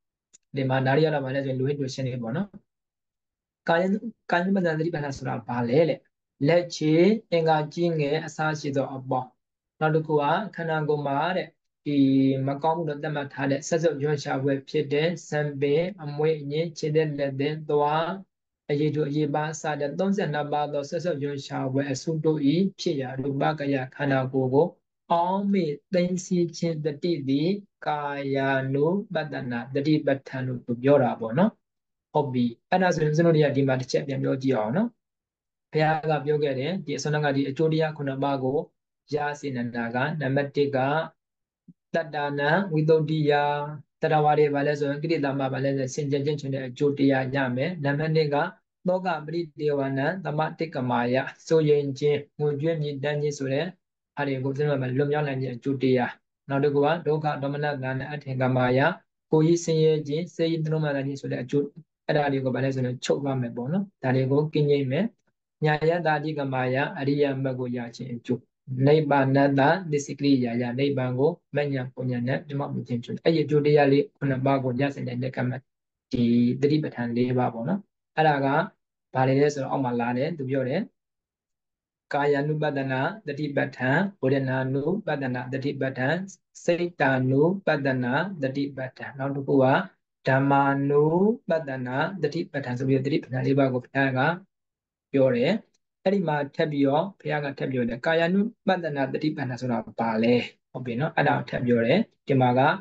B: ဒီမှာဒါတွေရတော့ဗာလဲဆိုရင်လူဟိတ်တို့ရှင်းနေပေါ့နော်ကာယကာယနုပဒနာသတိပဋ္ဌာန်ဆိုတာဘာလဲတဲ့လက်ချေအင်္ဂါကြီးငယ်အစားရှိသောအပေါင်းနောက်တစ်ခုကခန္ဓာကိုယ်မှာတဲ့ဒီမကောင်းမှုတော့သတ်မှတ်ထားတဲ့ဆက်စုပ်ရွှရှာပွဲဖြစ်တဲ့စံပင်အမွေအငင်းခြေတဲ့လက်တဲ့သွားအရေးတို့အရေးပါစတဲ့32ပါးသောဆက်စုပ်ရွှရှာပွဲအစုတို့ဤဖြစ်ရာရူပကယခန္ဓာကိုယ်ကိုအောင်းမေသိသိချင်းတတိသည်ကာယ ानु ပတ္တနာတတိပဋ္ဌာန်လို့ပြောတာပေါ့နော်ဟုတ်ပြီအဲ့ဒါဆိုရင်ဦးဇင်းတို့တွေကဒီမှာတစ်ချက်ပြန်ပြောကြည့်အောင်နော်ဘုရားကပြောခဲ့တယ်ဒီအစနကဒီအကျိုးတရား9ပါးကိုရစေနေတာကနံပါတ်1ကတတ္တနာဝိသုဒ္ဓိယတတဝါတွေဘာလဲဆိုရင်ကိရိတာမှာဘာလဲဆိုစင်ကြယ်ချင်းချွန်တဲ့အကျိုးတရားရမယ်နံပါတ်2ကသောကပရိဒေဝနံသမတိကမာယဆိုရင်ချင်းငွေကျွေးမြည်တမ်းခြင်းဆိုတဲ့အားတွေကိုကျွန်တော်လွန်မြောက်နိုင်ခြင်းအကျိုးတရားနောက်တစ်ခုကဒုက္ခဒေါမနတနာအထင်ကမာယကိုကြီးဆင်းရဲခြင်းစေရင်သုံးမှန်ခြင်းဆိုတဲ့အကျိုးအဲ့ဒါတွေကိုဘာလဲဆိုရင်ချုပ်သွားမယ်ပေါ့နော်ဒါတွေကိုကင်းငြိမ့်မယ်ညာယတာတိကမာယအရိယမတ်ကိုရခြင်းအကျိုးနိဗ္ဗာနတသစ္စကရိယာယနိဗ္ဗာန်ကိုမညာပုံညာနဲ့ဓမ္မပူခြင်းကျိုးအဲ့ဒီအကျိုးတရားလေးခုနှစ်ပါးကိုရစေတဲ့ကမ္မဒီတတိပဋ္ဌာန်၄ပါးပေါ့နော်အဲ့ဒါကဘာလဲဆိုတော့အောက်မှာလာတယ်သူပြောတယ်ကာယ ानु ပတ္တနာတတိပဋ္ဌာန်ဝေဒနာ ानु ပတ္တနာတတိပဋ္ဌာန်စိတ်တာ ानु ပတ္တနာတတိပဋ္ဌာန်နောက်တစ်ခုကဓမ္မာ ानु ပတ္တနာတတိပဋ္ဌာန်ဆိုပြီးတတိပဋ္ဌာန်၄ပါးကိုဘုရားကပြောတယ်အဲ့ဒီမှာထပ်ပြီးတော့ဘုရားကထပ်ပြောတယ်ကာယ ानु ပတ္တနာတတိပဋ္ဌာန်ဆိုတာဘာလဲဟုတ်ပြီနော်အဲ့ဒါကိုထပ်ပြောတယ်ဒီမှာက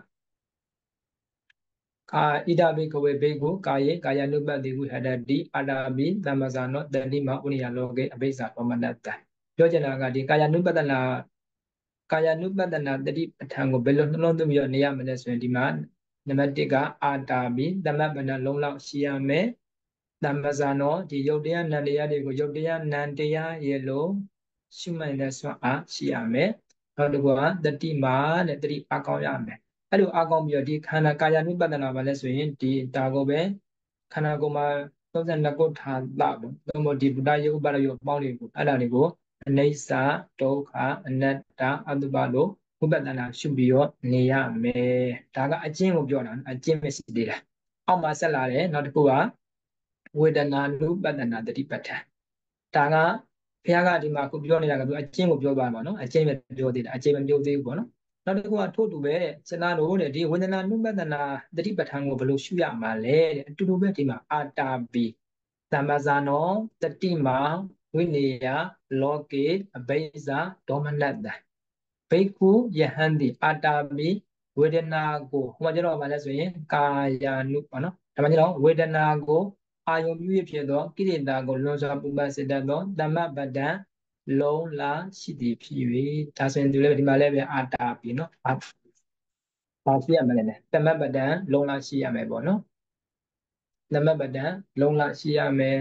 B: ကာဣဒဘိကဝေဘိက္ခုကာယေကာယ ानु ပတ္တိဟုဟတတိအာတာပိသမ္မဇာနောတတိမဥနိယလောကေအဘိဇာသောမနတ္တပြောချင်တာကဒီကာယ ानु ပတ္တနာကာယ ानु ပတ္တနာတတိပဋ္ဌာန်ကိုဘယ်လိုနှလုံးသွင်းပြီးတော့နေရမလဲဆိုရင်ဒီမှာနံပါတ်1ကအာတာပိသမ္မပဏလုံးလောက်ရှိရမယ်သမ္မဇာနောဒီယုတ်တရားနံတရားတွေကိုယုတ်တရားနံတရားရဲ့လို့ရှုမှတ်တဲ့စွမ်းအားရှိရမယ်နောက်တစ်ခုကတတိမာတဲ့တတိအကောင်းရမယ်အဲ့လိုအကောင်းပြီးတော့ဒီခန္ဓာကာယ ानु ပတ္တနာဘာလဲဆိုရင်ဒီဒါကိုပဲခန္ဓာကိုယ်မှာ32ခုထာသပေါ့သို့မဟုတ်ဒီဗုဒ္ဓယေဥပါဒယေအပေါင်းတွေကိုအဲ့ဒါတွေကိုအနိစ္စဒုက္ခအနတ္တအတုပလို့ဥပဒနာရှုပြီးတော့နေရမယ်ဒါကအကျင့်ကိုပြောတာအကျင့်ပဲရှိသေးတယ်အောက်မှာဆက်လာတယ်နောက်တစ်ခုကဝေဒနာနုပဒနာတတိပဋ္ဌာန်ဒါကဘုရားကဒီမှာခုပြောနေတာကသူအကျင့်ကိုပြောသွားမှာနော်အကျင့်ပဲပြောသေးတာအကျင့်မပြောသေးဘူးပေါ့နော်နောက်တစ်ခုကထို့တူပဲတဲ့စနာတို့တဲ့ဒီဝေဒနာနုပဒနာတတိပဋ္ဌာန်ကိုဘယ်လိုရှုရမှာလဲတဲ့အတူတူပဲဒီမှာအာတာပိသမ္မဇာနောတတိမာဝိနေယလောကေအဘိဇာဒေါမနတ္တဘိက္ခုယဟန်တိအာတာပိဝေဒနာကိုဟိုမှာကျတော့ဗာလဲဆိုရင်ကာယ ानु ပေါ့နော်ဒါမှကျတော့ဝေဒနာကိုအာယုံပြုရဖြစ်သောကိရိတာကိုလွန်စွာပူပန်စေတတ်သောတမ္မပဒံလုံးလာရှိသည်ဖြစ်၍ဒါဆိုရင်ဒီလည်းဒီမှာလည်းပဲအာတာပြီနော်ဘာရှိရမလဲတမ္မပဒံလုံးလာရှိရမယ်ပေါ့နော်တမ္မပဒံလုံးလာရှိရမယ်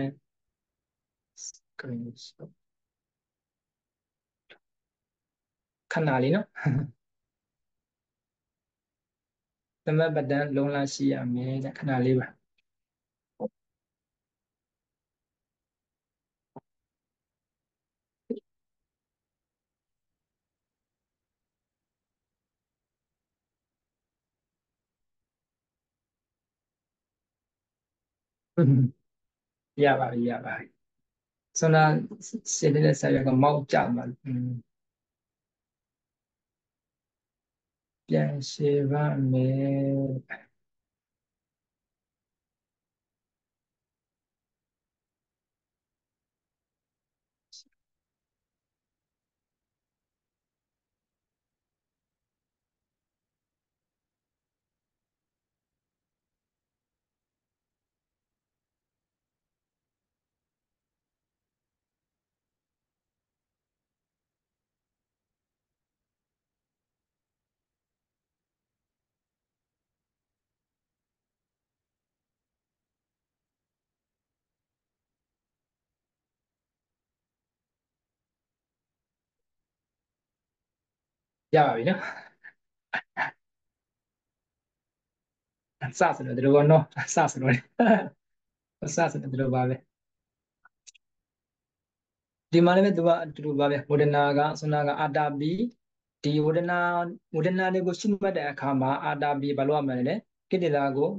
B: ခဏလေးနော်တမ္မပဒံလုံးလာရှိရမယ်တဲ့ခဏလေးပါရပါပြီရပါပြီဆွမ်းနာစေတဲ့ဆရာကမောက်ကြမှာပြန်ရှင်းပါမယ်ရပါပြီနော်စဆိုတော့ဒီလိုပေါ့နော်စဆိုတော့စဆိုတော့ဒီလိုပါပဲဒီမှာလည်းသူကအတူတူပါပဲဝေဒနာကဆွမ်းနာကအာတာပိဒီဝေဒနာတွေကိုရှုမှတ်တဲ့အခါမှာအာတာပိဘာလို့ရမလဲကိတ္တလာကို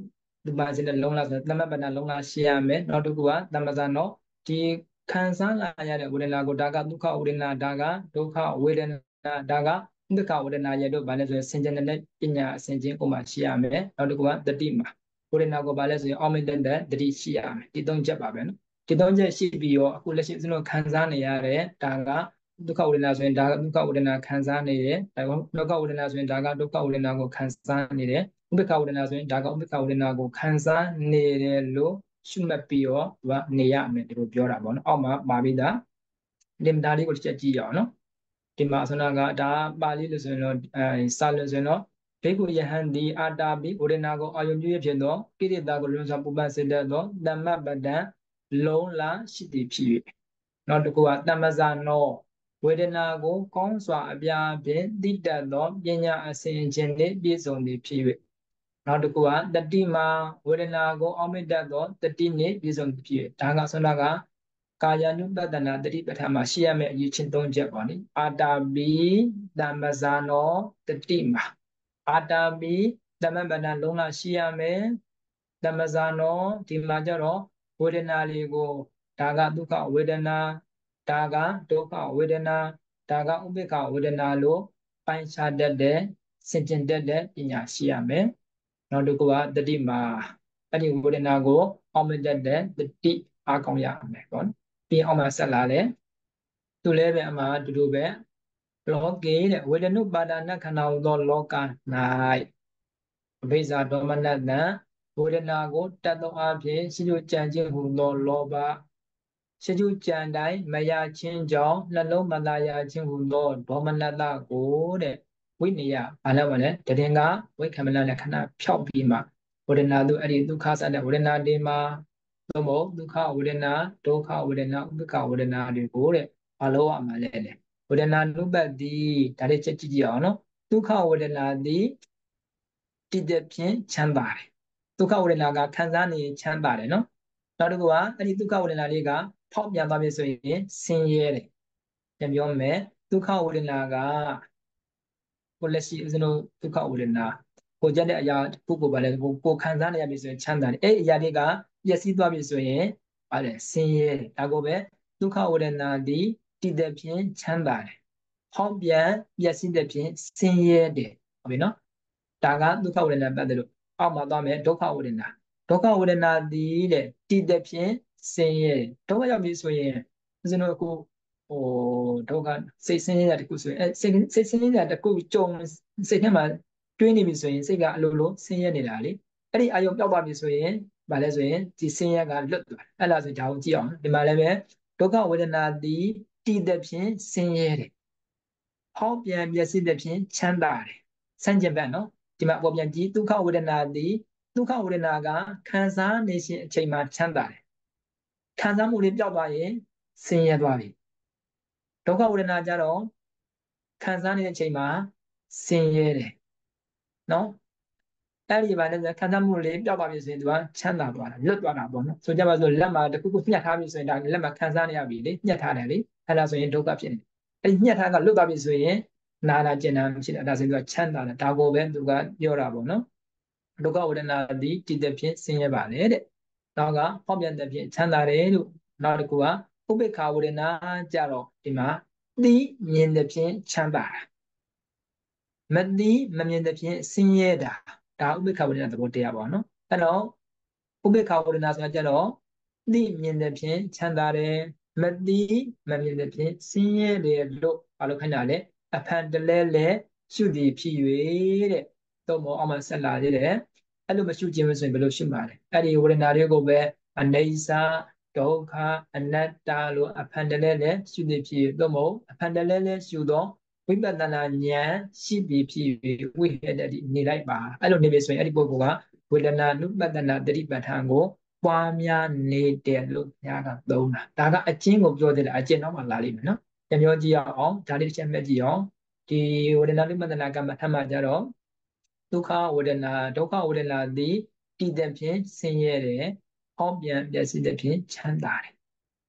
B: သူပါစတဲ့လုံးလားဆိုသမပ္ပတလုံးလားရှိရမယ်နောက်တစ်ခုကသမ္ပဇာနောဒီခံစားလာရတဲ့ဝေဒနာကိုဒါကဒုက္ခဝေဒနာဒါကဒုက္ခဝေဒနာဒါကဥပ္ပခဝေဒနာရဲ့တို့ဘာလဲဆိုရင်ဆင်ခြင်တဲ့ပညာအစဉ်ချင်းကိုမှရှိရမယ်နောက်တစ်ခုကတတိမှာဝေဒနာကိုဘာလဲဆိုရင်အောက်မေ့တဲ့တတိရှိရမယ်ဒီသုံးချက်ပါပဲနော်ဒီသုံးချက်ရှိပြီးရောအခုလက်ရှိဦးဇင်းတို့ခံစားနေရတဲ့ဒါကဒုက္ခဝေဒနာဆိုရင်ဒါကဒုက္ခဝေဒနာခံစားနေတယ်ဒါကဒုက္ခဝေဒနာဆိုရင်ဒါကဒုက္ခဝေဒနာကိုခံစားနေတယ်ဥပ္ပခဝေဒနာဆိုရင်ဒါကဥပ္ပခဝေဒနာကိုခံစားနေတယ်လို့ရှုမှတ်ပြီးတော့သူကနေရမယ်ဒီလိုပြောတာပေါ့နော်အောက်မှာပါပြီးသားဒီမဒါလေးကိုတစ်ချက်ကြည့်ရအောင်နော်ဒီမှာဆန္ဒကဒါပါဠိလို့ဆိုရင်တော့စာလို့ဆိုရင်တော့ဘေကုယဟန်ဒီအာတာပိဝေဒနာကိုအာယုံပြုရဖြစ်သောကိရိတာကိုလွန်စွာပူပန်စေတတ်သောတမ္မပဒံလုံးလားရှိသည်ဖြစ်၍နောက်တစ်ခုကတမ္မဇာနောဝေဒနာကိုကောင်းစွာအပြာဖြင့်သိတတ်သောပညာအစဉ်ချင်းနှင့်ပြည့်စုံသည်ဖြစ်၍နောက်တစ်ခုကတတိမာဝေဒနာကိုအောက်မေ့တတ်သောတတိနှင့်ပြည့်စုံသည်ဖြစ်၍ဒါကဆန္ဒကကာယ ानु ပတ္တနာတတိပဋ္ဌာန်မှာရှိရမယ့်အရေးချင်း၃ချက်ပေါ့နိအာတာပိတမ္ပဇာနောတတိမာအာတာပိတမ္ပပဒံလုံးလာရှိရမယ်တမ္ပဇာနောဒီမှာကျတော့ဝေဒနာလေးကိုဒါကဒုက္ခဝေဒနာဒါကဒုက္ခဝေဒနာဒါကဥပေက္ခဝေဒနာလို့ပိုင်းခြားတတ်တဲ့ဆင်ခြင်တတ်တဲ့ပညာရှိရမယ်နောက်တစ်ခုကတတိမာအဲ့ဒီဝေဒနာကိုအောက်မတတ်တဲ့တတိအားကောင်းရမယ်ပေါ့ပြီးအောင်မှာဆက်လာတယ်သူလည်းပဲအမှားတူတူပဲလောကေတဲ့ဝေဒနုပါဒနာခန္ဓာဟူသောလောက၌အဘိဇာဒေါမနတံဝေဒနာကိုတတ်သောအဖြစ်ရှိကျကြံခြင်းဟူသောလောဘရှိကျကြံတိုင်းမရခြင်းကြောင့်နှလုံးမသာရခြင်းဟူသောဒေါမနတကိုတဲ့ဝိနည်းဘာလဲမလဲတည်ငါဝိက္ခမလနဲ့ခဏဖြောက်ပြီးမှဝေဒနာတို့အဲ့ဒီဒုက္ခစတဲ့ဝေဒနာတွေမှာသို့မဟုတ်ဒုက္ခဝေဒနာဒုက္ခဝေဒနာဥပ္ပခဝေဒနာတွေကိုတဲ့ဘာလို့ရမှာလဲတဲ့ဝေဒနာနုပ္ပတ္တိဒါလေးချက်ကြည့်ကြည့်အောင်နော်ဒုက္ခဝေဒနာသည်တည်တဲ့ဖြင့်ချမ်းသာတယ်ဒုက္ခဝေဒနာကခံစားနေချမ်းသာတယ်နော်နောက်တစ်ခုကအဲ့ဒီဒုက္ခဝေဒနာလေးကဖောက်ပြန်သွားပြီဆိုရင်ဆင်းရဲတယ်ပြန်ပြောမယ်ဒုက္ခဝေဒနာကကိုလက်ရှိဦးဇင်းတို့ဒုက္ခဝေဒနာကိုကြက်တဲ့အရာပုဂ္ဂိုလ်ပါလေကိုခံစားနေရပြီဆိုရင်ချမ်းသာတယ်အဲ့ဒီအရာတွေကပျက်စီးသွားပြီဆိုရင်ပါလေဆင်းရဲတယ်ဒါကိုပဲဒုက္ခဝေဒနာသည်တည်တဲ့ဖြင့်ချမ်းသာတယ်ဖောက်ပြန်ပျက်စီးတဲ့ဖြင့်ဆင်းရဲတယ်ဟုတ်ပြီနော်ဒါကဒုက္ခဝေဒနာပတ်တယ်လို့အောက်မှာသွားမယ်ဒုက္ခဝေဒနာဒုက္ခဝေဒနာသည်တဲ့တည်တဲ့ဖြင့်ဆင်းရဲဒုက္ခရောက်ပြီဆိုရင်ဦးဇင်းတို့အခုဟိုဒုက္ခစိတ်ဆင်းရဲတဲ့တခုဆိုရင်စိတ်ဆင်းရဲတဲ့တခုကြုံစိတ်ထဲမှာတွေးနေပြီဆိုရင်စိတ်ကအလိုလိုဆင်းရဲနေတာလေအဲ့ဒီအာယုံပျောက်သွားပြီဆိုရင်ဗာလဲဆိုရင်ဒီဆင်းရဲကလွတ်သွားအဲ့လားဆိုဒါကိုကြည့်အောင်ဒီမှာလည်းပဲဒုက္ခဝေဒနာသည်တည်တဲ့ဖြင့်ဆင်းရဲတယ်ဟောပြန်ပျက်စီးတဲ့ဖြင့်ချမ်းသာတယ်ဆန့်ကျင်ဘက်နော်ဒီမှာအပေါ်ပြန်ကြည့်ဒုက္ခဝေဒနာသည်ဒုက္ခဝေဒနာကခံစားနေခြင်းအချိန်မှာချမ်းသာတယ်ခံစားမှုလေးပျောက်သွားရင်ဆင်းရဲသွားပြီဒုက္ခဝေဒနာကြတော့ခံစားနေတဲ့အချိန်မှာဆင်းရဲတယ်နော်အဲ့ဒီဘာလဲဆိုခံစားမှုလေးပျောက်သွားပြီဆိုရင်သူကချမ်းသာသွားတာလွတ်သွားတာပေါ့နော်ဆိုကြပါစို့လက်မှာတခုခုညှက်ထားပြီဆိုရင်ဒါလက်မှာခံစားနေရပြီလေညှက်ထားတယ်လေအဲ့ဒါဆိုရင်ဒုက္ခဖြစ်နေအဲ့ဒီညှက်ထားကလွတ်သွားပြီဆိုရင်နာတာကျင်တာဖြစ်တယ်ဒါဆိုရင်သူကချမ်းသာတယ်ဒါကိုပဲသူကပြောတာပေါ့နော်ဒုက္ခဝေဒနာသည်တည်တဲ့ဖြင့်ဆင်းရဲပါလေတဲ့နောက်ကဟောပြန်တဲ့ဖြင့်ချမ်းသာတယ်လို့နောက်တစ်ခုကဥပေက္ခဝေဒနာကြတော့ဒီမှာသိမြင်တဲ့ဖြင့်ချမ်းသာတာမသိမမြင်တဲ့ဖြင့်ဆင်းရဲတာဒါဥပေက္ခဝေဒနာသဘောတရားပေါ့နော်အဲ့တော့ဥပေက္ခဝေဒနာဆိုတာကြတော့သိမြင်တဲ့ဖြင့်ချမ်းသာတယ်မသိမမြင်တဲ့ဖြင့်ဆင်းရဲတယ်လို့ဘာလို့ခိုင်းတာလဲအဖန်တလဲလဲရှုသည်ဖြစ်၍တဲ့တော့မောအောင်မဆက်လာသေးတယ်အဲ့လိုမရှုခြင်းမဆိုရင်ဘယ်လိုရှုမှာလဲအဲ့ဒီဝေဒနာတွေကိုပဲအနေစာဒုက္ခအနတ္တလို့အဖန်တလဲလဲရှုသည်ဖြစ်၍တော့မောအဖန်တလဲလဲရှုတော့ဝိပဿနာဉာဏ်ရှိပြီဖြစ်၍ဝိဟေတတိနေလိုက်ပါအဲ့လိုနေပြီဆိုရင်အဲ့ဒီပုဂ္ဂိုလ်ကဝေဒနာနုပဒနာတတိပဋ္ဌာန်ကိုပွားများနေတယ်လို့ညာကသုံးတာဒါကအကျဉ်းကိုပြောသေးတယ်အကျဉ်းတော့မှလာလိမ့်မယ်နော်ပြန်ပြောကြည့်အောင်ဒါလေးတစ်ချက်မှတ်ကြည့်အောင်ဒီဝေဒနာနုပဒနာကမ္မထမှကြတော့ဒုက္ခဝေဒနာဒုက္ခဝေဒနာသည်တည်တဲ့ဖြင့်ဆင်းရဲတယ်ဟောပြန်ပျက်စီးတဲ့ဖြင့်ချမ်းသာတယ်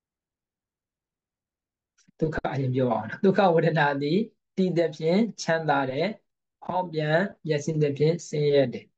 B: ဒုက္ခအရင်ပြောအောင်နော်ဒုက္ခဝေဒနာသည်တည်တဲ့ဖြင့်ချမ်းသာတယ်ဟောပြန်ပျက်စီးတဲ့ဖြင့်ဆင်းရဲတယ်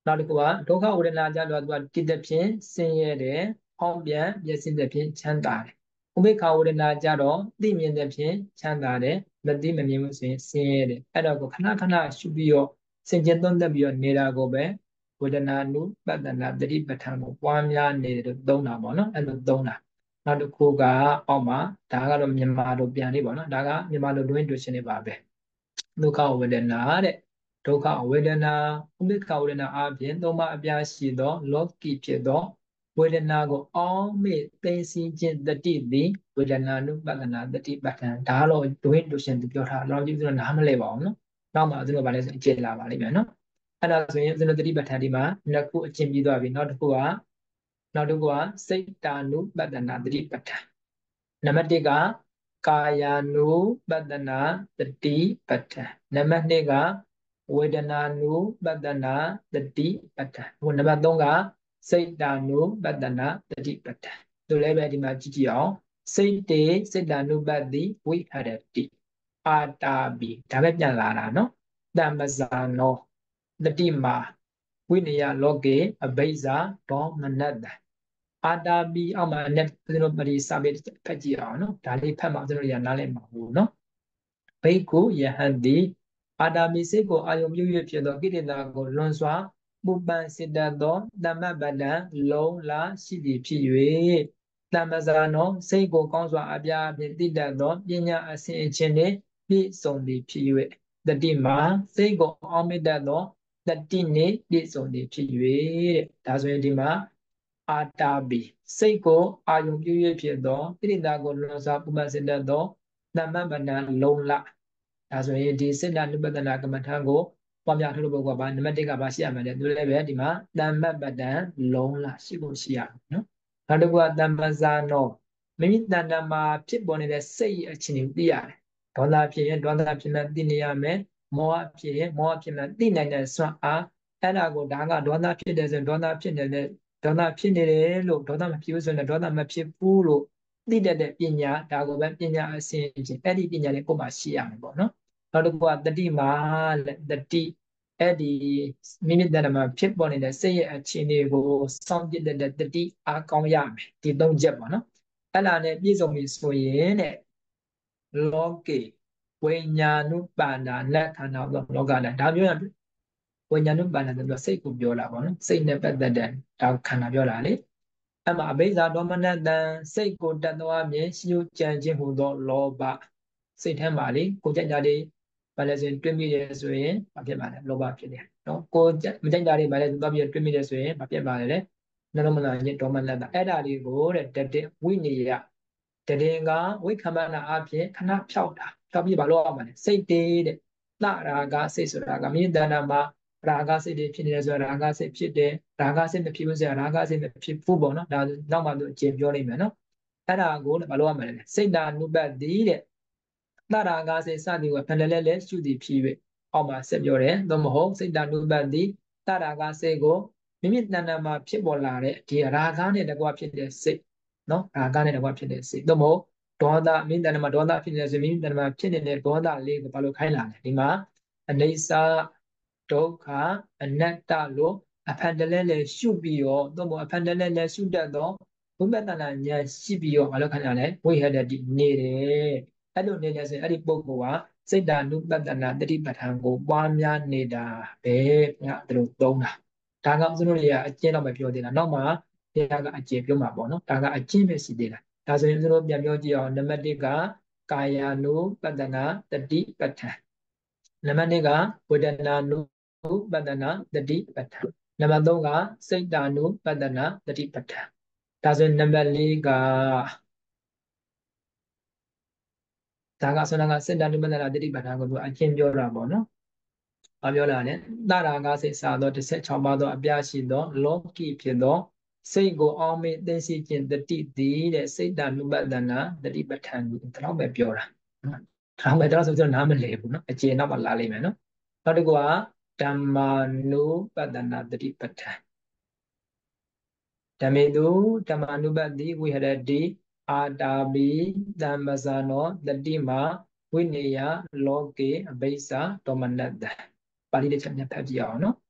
B: နောက်တစ်ခုကဒုက္ခဝေဒနာကြတော့သူကတိတဲ့ဖြင့်ဆင်းရဲတယ်။ဖောင်းပြန်ပျက်စီးတဲ့ဖြင့်ချမ်းသာတယ်။ဥပိ္ပခာဝေဒနာကြတော့သိမြင်တဲ့ဖြင့်ချမ်းသာတယ်။မသိမမြင်ဘူးဆိုရင်ဆင်းရဲတယ်။အဲ့တော့ခဏခဏရှုပြီးတော့စင်ကြင်သုံးသပ်ပြီးတော့နေတာကိုပဲဝေဒနာနုပတ္တနာတတိပဋ္ဌာန်ကိုပွားများနေတယ်လို့သုံးတာပေါ့နော်။အဲ့လိုသုံးတာ။နောက်တစ်ခုကအောက်မှာဒါကတော့မြန်မာလိုပြန်လေးပေါ့နော်။ဒါကမြန်မာလိုတွင်တူရှင်နေပါပဲ။ဒုက္ခဝေဒနာတဲ့ဒုက္ခဝေဒနာဥပိ္ပခဝေဒနာအပြင်သုံးပါးအပြားရှိသောလောကီဖြစ်သောဝေဒနာကိုအောင်းမေ့သိသိခြင်းတတိသည်ဝေဒနာနုပတ္တနာတတိပဋ္ဌာန်ဒါတော့ဒွေတူရှင်သူပြောထားတော့ဒီလိုနားမလဲပါဘူးနော်နောက်မှသူတို့ဗာလဲဆိုအကျဉ်းလာပါလိမ့်မယ်နော်အဲ့ဒါဆိုရင်သူတို့တတိပဋ္ဌာန်ဒီမှာနှစ်ခုအကျဉ်းပြီးသွားပြီနောက်တစ်ခုကစိတ်တာနုပတ္တနာတတိပဋ္ဌာန်နံပါတ်1ကကာယ ानु ပတ္တနာတတိပဋ္ဌာန်နံပါတ်2ကဝေဒနာနုပတ္တနာတတိပဋ္ဌာန်ဟိုနံပါတ်3ကစိတ်တာနုပတ္တနာတတိပဋ္ဌာန်တို့လည်းပဲဒီမှာကြည့်ကြည့်အောင်စိတ်တေစိတ်တာနုပတ္တိဝိဟရတိအာတာဘီဒါပဲပြန်လာတာနော်တမ္ပဇာနောတတိမာဝိနယလောကေအဘိဇာဒေါမနတ္တအာတာဘီအောက်မှာနဲ့ကျွန်တော်ပရိစာပေဖတ်ကြည့်အောင်နော်ဒါလေးဖတ်မှကျွန်တော်ရနားလည်မှာဘူးနော်ဘိက္ခုယဟန်တိအာတာမီစိတ်ကိုအာယုံပြု၍ဖြစ်သောကိရိတာကိုလွန်စွာပူပန်စေတတ်သောတမ္မပဒံလုံးလာရှိသည်ဖြစ်၍တမ္ပဇာနောစိတ်ကိုကောင်းစွာအပြားဖြင့်သိတတ်သောပညာအစဉ်အချင်းနှင့်ပြည့်စုံသည်ဖြစ်၍တတိမာစိတ်ကိုအောင်းမေတ္တသောတတိနှင့်ပြည့်စုံသည်ဖြစ်၍တဲ့ဒါဆိုရင်ဒီမှာအာတာဘီစိတ်ကိုအာယုံပြု၍ဖြစ်သောကိရိတာကိုလွန်စွာပူပန်စေတတ်သောတမ္မပဒံလုံးလာဒါဆိုရင်ဒီစိတ္တနုပဒနာကမ္မထာကိုပွားများထုတ်လို့ဘောကဘာနံပါတ်1ကဘာရှိရမှာလဲသူလည်းပဲဒီမှာတမ္မပဒံလုံးလာရှိဖို့ရှိရမယ်နော်နောက်တစ်ခုကတမ္ပဇာနောမိမိတဏ္ဍာမှာဖြစ်ပေါ်နေတဲ့စိတ်ရဲ့အခြေအနေကိုသိရတယ်ဒေါသဖြစ်ရင်ဒေါသဖြစ်မှသိနေရမယ်မောဟဖြစ်ရင်မောဟဖြစ်မှသိနိုင်တဲ့စွမ်းအားအဲ့ဒါကိုဒါကဒေါသဖြစ်တယ်ဆိုရင်ဒေါသဖြစ်နေတယ်လို့ဒေါသမဖြစ်ဘူးဆိုရင်ဒေါသမဖြစ်ဘူးလို့သိတတ်တဲ့ပညာဒါကိုပဲပညာအစဉ်ချင်းအဲ့ဒီပညာလေးကိုမှရှိရမယ်ပေါ့နော်နောက်တစ်ခုကတတိမာတတိအဲ့ဒီမိမိတဏ္ဍာမှာဖြစ်ပေါ်နေတဲ့စိတ်ရဲ့အခြေအနေကိုစောင့်ကြည့်တဲ့တတိအားကောင်းရမယ်ဒီ၃ချက်ပေါ့နော်အဲ့ဒါနဲ့ပြည့်စုံပြီဆိုရင်တဲ့လောကေဝိညာဏုပါဏာနခန္ဓာလောကလည်းဒါပြောရဝိညာဏုပါဏာဆိုတော့စိတ်ကိုပြောတာပေါ့နော်စိတ်နဲ့ပတ်သက်တဲ့ဒါခန္ဓာပြောတာလေအဲ့မှာအဘိဇာဒေါမနတံစိတ်ကိုတတ်သွားမြင်ရှုကြံခြင်းဟူသောလောဘစိတ်ထဲမှာလေကိုကြိုက်တာလေးဘာလဲဆိုရင်တွင်းမိတယ်ဆိုရင်ဘာဖြစ်ပါလဲလောဘဖြစ်တယ်နော်ကိုမကြိုက်တာလေးဘာလဲသွားပြီးတွင်းမိတယ်ဆိုရင်ဘာဖြစ်ပါလဲနရမနာညဒေါမနတအဲ့ဒါလေးကိုတဲ့တတိဝိနည်းတရင်ကဝိခမနာအဖြစ်ခဏဖြောက်တာဖြောက်ပြီးဘာလို့အောင်မလဲစိတ်တေးတဲ့တရာဂစိတ်ဆိုတာကမိတဏ္ဍာမှာရာဂစိတ်တွေဖြစ်နေတယ်ဆိုတာရာဂစိတ်ဖြစ်တယ်ရာဂစိတ်မဖြစ်ဘူးဆိုရင်ရာဂစိတ်မဖြစ်ဘူးပေါ့နော်ဒါနောက်မှသူအကျင့်ပြောနိုင်မယ်နော်အဲ့ဒါကိုဘာလို့ရမလဲစိတ်တာနုပတ်တိတဲ့တရာဂစိတ်စသည်ကိုဖန်တယ်လဲရှုသည်ဖြစ်၍အောက်မှာဆက်ပြောတယ်သို့မဟုတ်စိတ်တာနုပတ်တိတရာဂစိတ်ကိုမိမိတဏ္ဍာမှာဖြစ်ပေါ်လာတဲ့ဒီရာဂနဲ့တကွဖြစ်တဲ့စိတ်နော်ရာဂနဲ့တကွဖြစ်တဲ့စိတ်သို့မဟုတ်ဒေါသမိမိတဏ္ဍာမှာဒေါသဖြစ်နေဆိုမိမိတဏ္ဍာမှာဖြစ်နေတဲ့ဒေါသလေးကိုဘာလို့ခိုင်းလာလဲဒီမှာအနေစာဒုက္ခအနတ္တလို့အဖန်တလဲလဲရှုပြီးတော့သို့မဟုတ်အဖန်တလဲလဲရှုတတ်သောဝိပဿနာဉာဏ်ရှိပြီးတော့ဘာလို့ခဏလဲဝိဟရတိနေတယ်အဲ့လိုနေတယ်ဆိုရင်အဲ့ဒီပုဂ္ဂိုလ်ကစိတ်ဓာနုပတနာတတိပဋ္ဌာန်ကိုပွားများနေတာပဲညသူတို့သုံးတာဒါကဦးဇင်းတို့တွေကအကျဉ်းတော့မပြောသေးတာနောက်မှဘုရားကအကျဉ်းပြောမှာပေါ့နော်ဒါကအကျဉ်းပဲရှိသေးတာဒါဆိုရင်ဦးဇင်းတို့ပြန်ပြောကြည့်အောင်နံပါတ်1ကကာယ ानु ပတနာတတိပဋ္ဌာန်နံပါတ်2ကဝေဒနာနုပတနာတတိပဋ္ဌာန်နံပါတ်3ကစိတ်တာနုပတနာတတိပဋ္ဌာန်ဒါဆိုရင်နံပါတ်4ကဒါကဆိုတော့ကစိတ်တာနုပတနာတတိပဋ္ဌာန်ကိုသူအကျဉ်းပြောတာပေါ့နော်။ဘာပြောလာလဲ။တရာကစိတ်စားသော16ပါးသောအပြားရှိသောလောကီဖြစ်သောစိတ်ကိုအောင်းမေ့သိသိခြင်းတတိသည်တဲ့စိတ်တာနုပတနာတတိပဋ္ဌာန်ကိုဒါတော့ပဲပြောတာ။ဒါမှမဟုတ်ဆိုတော့နားမလည်ဘူးနော်။အကျဉ်းတော့မှလာလိမ့်မယ်နော်။နောက်တစ်ခုကဓမ္မာနုပတနာတတိပဋ္ဌာန်ဓမ္မေတုဓမ္မာနုပတိဝိဟရတိအာတာဘိတမ္ပဇာနောတတိမာဝိနေယလောကေအဘိဇာဒေါမနတ္တပါဠိတစ်ချက်ညဖတ်ကြည့်အောင်နော်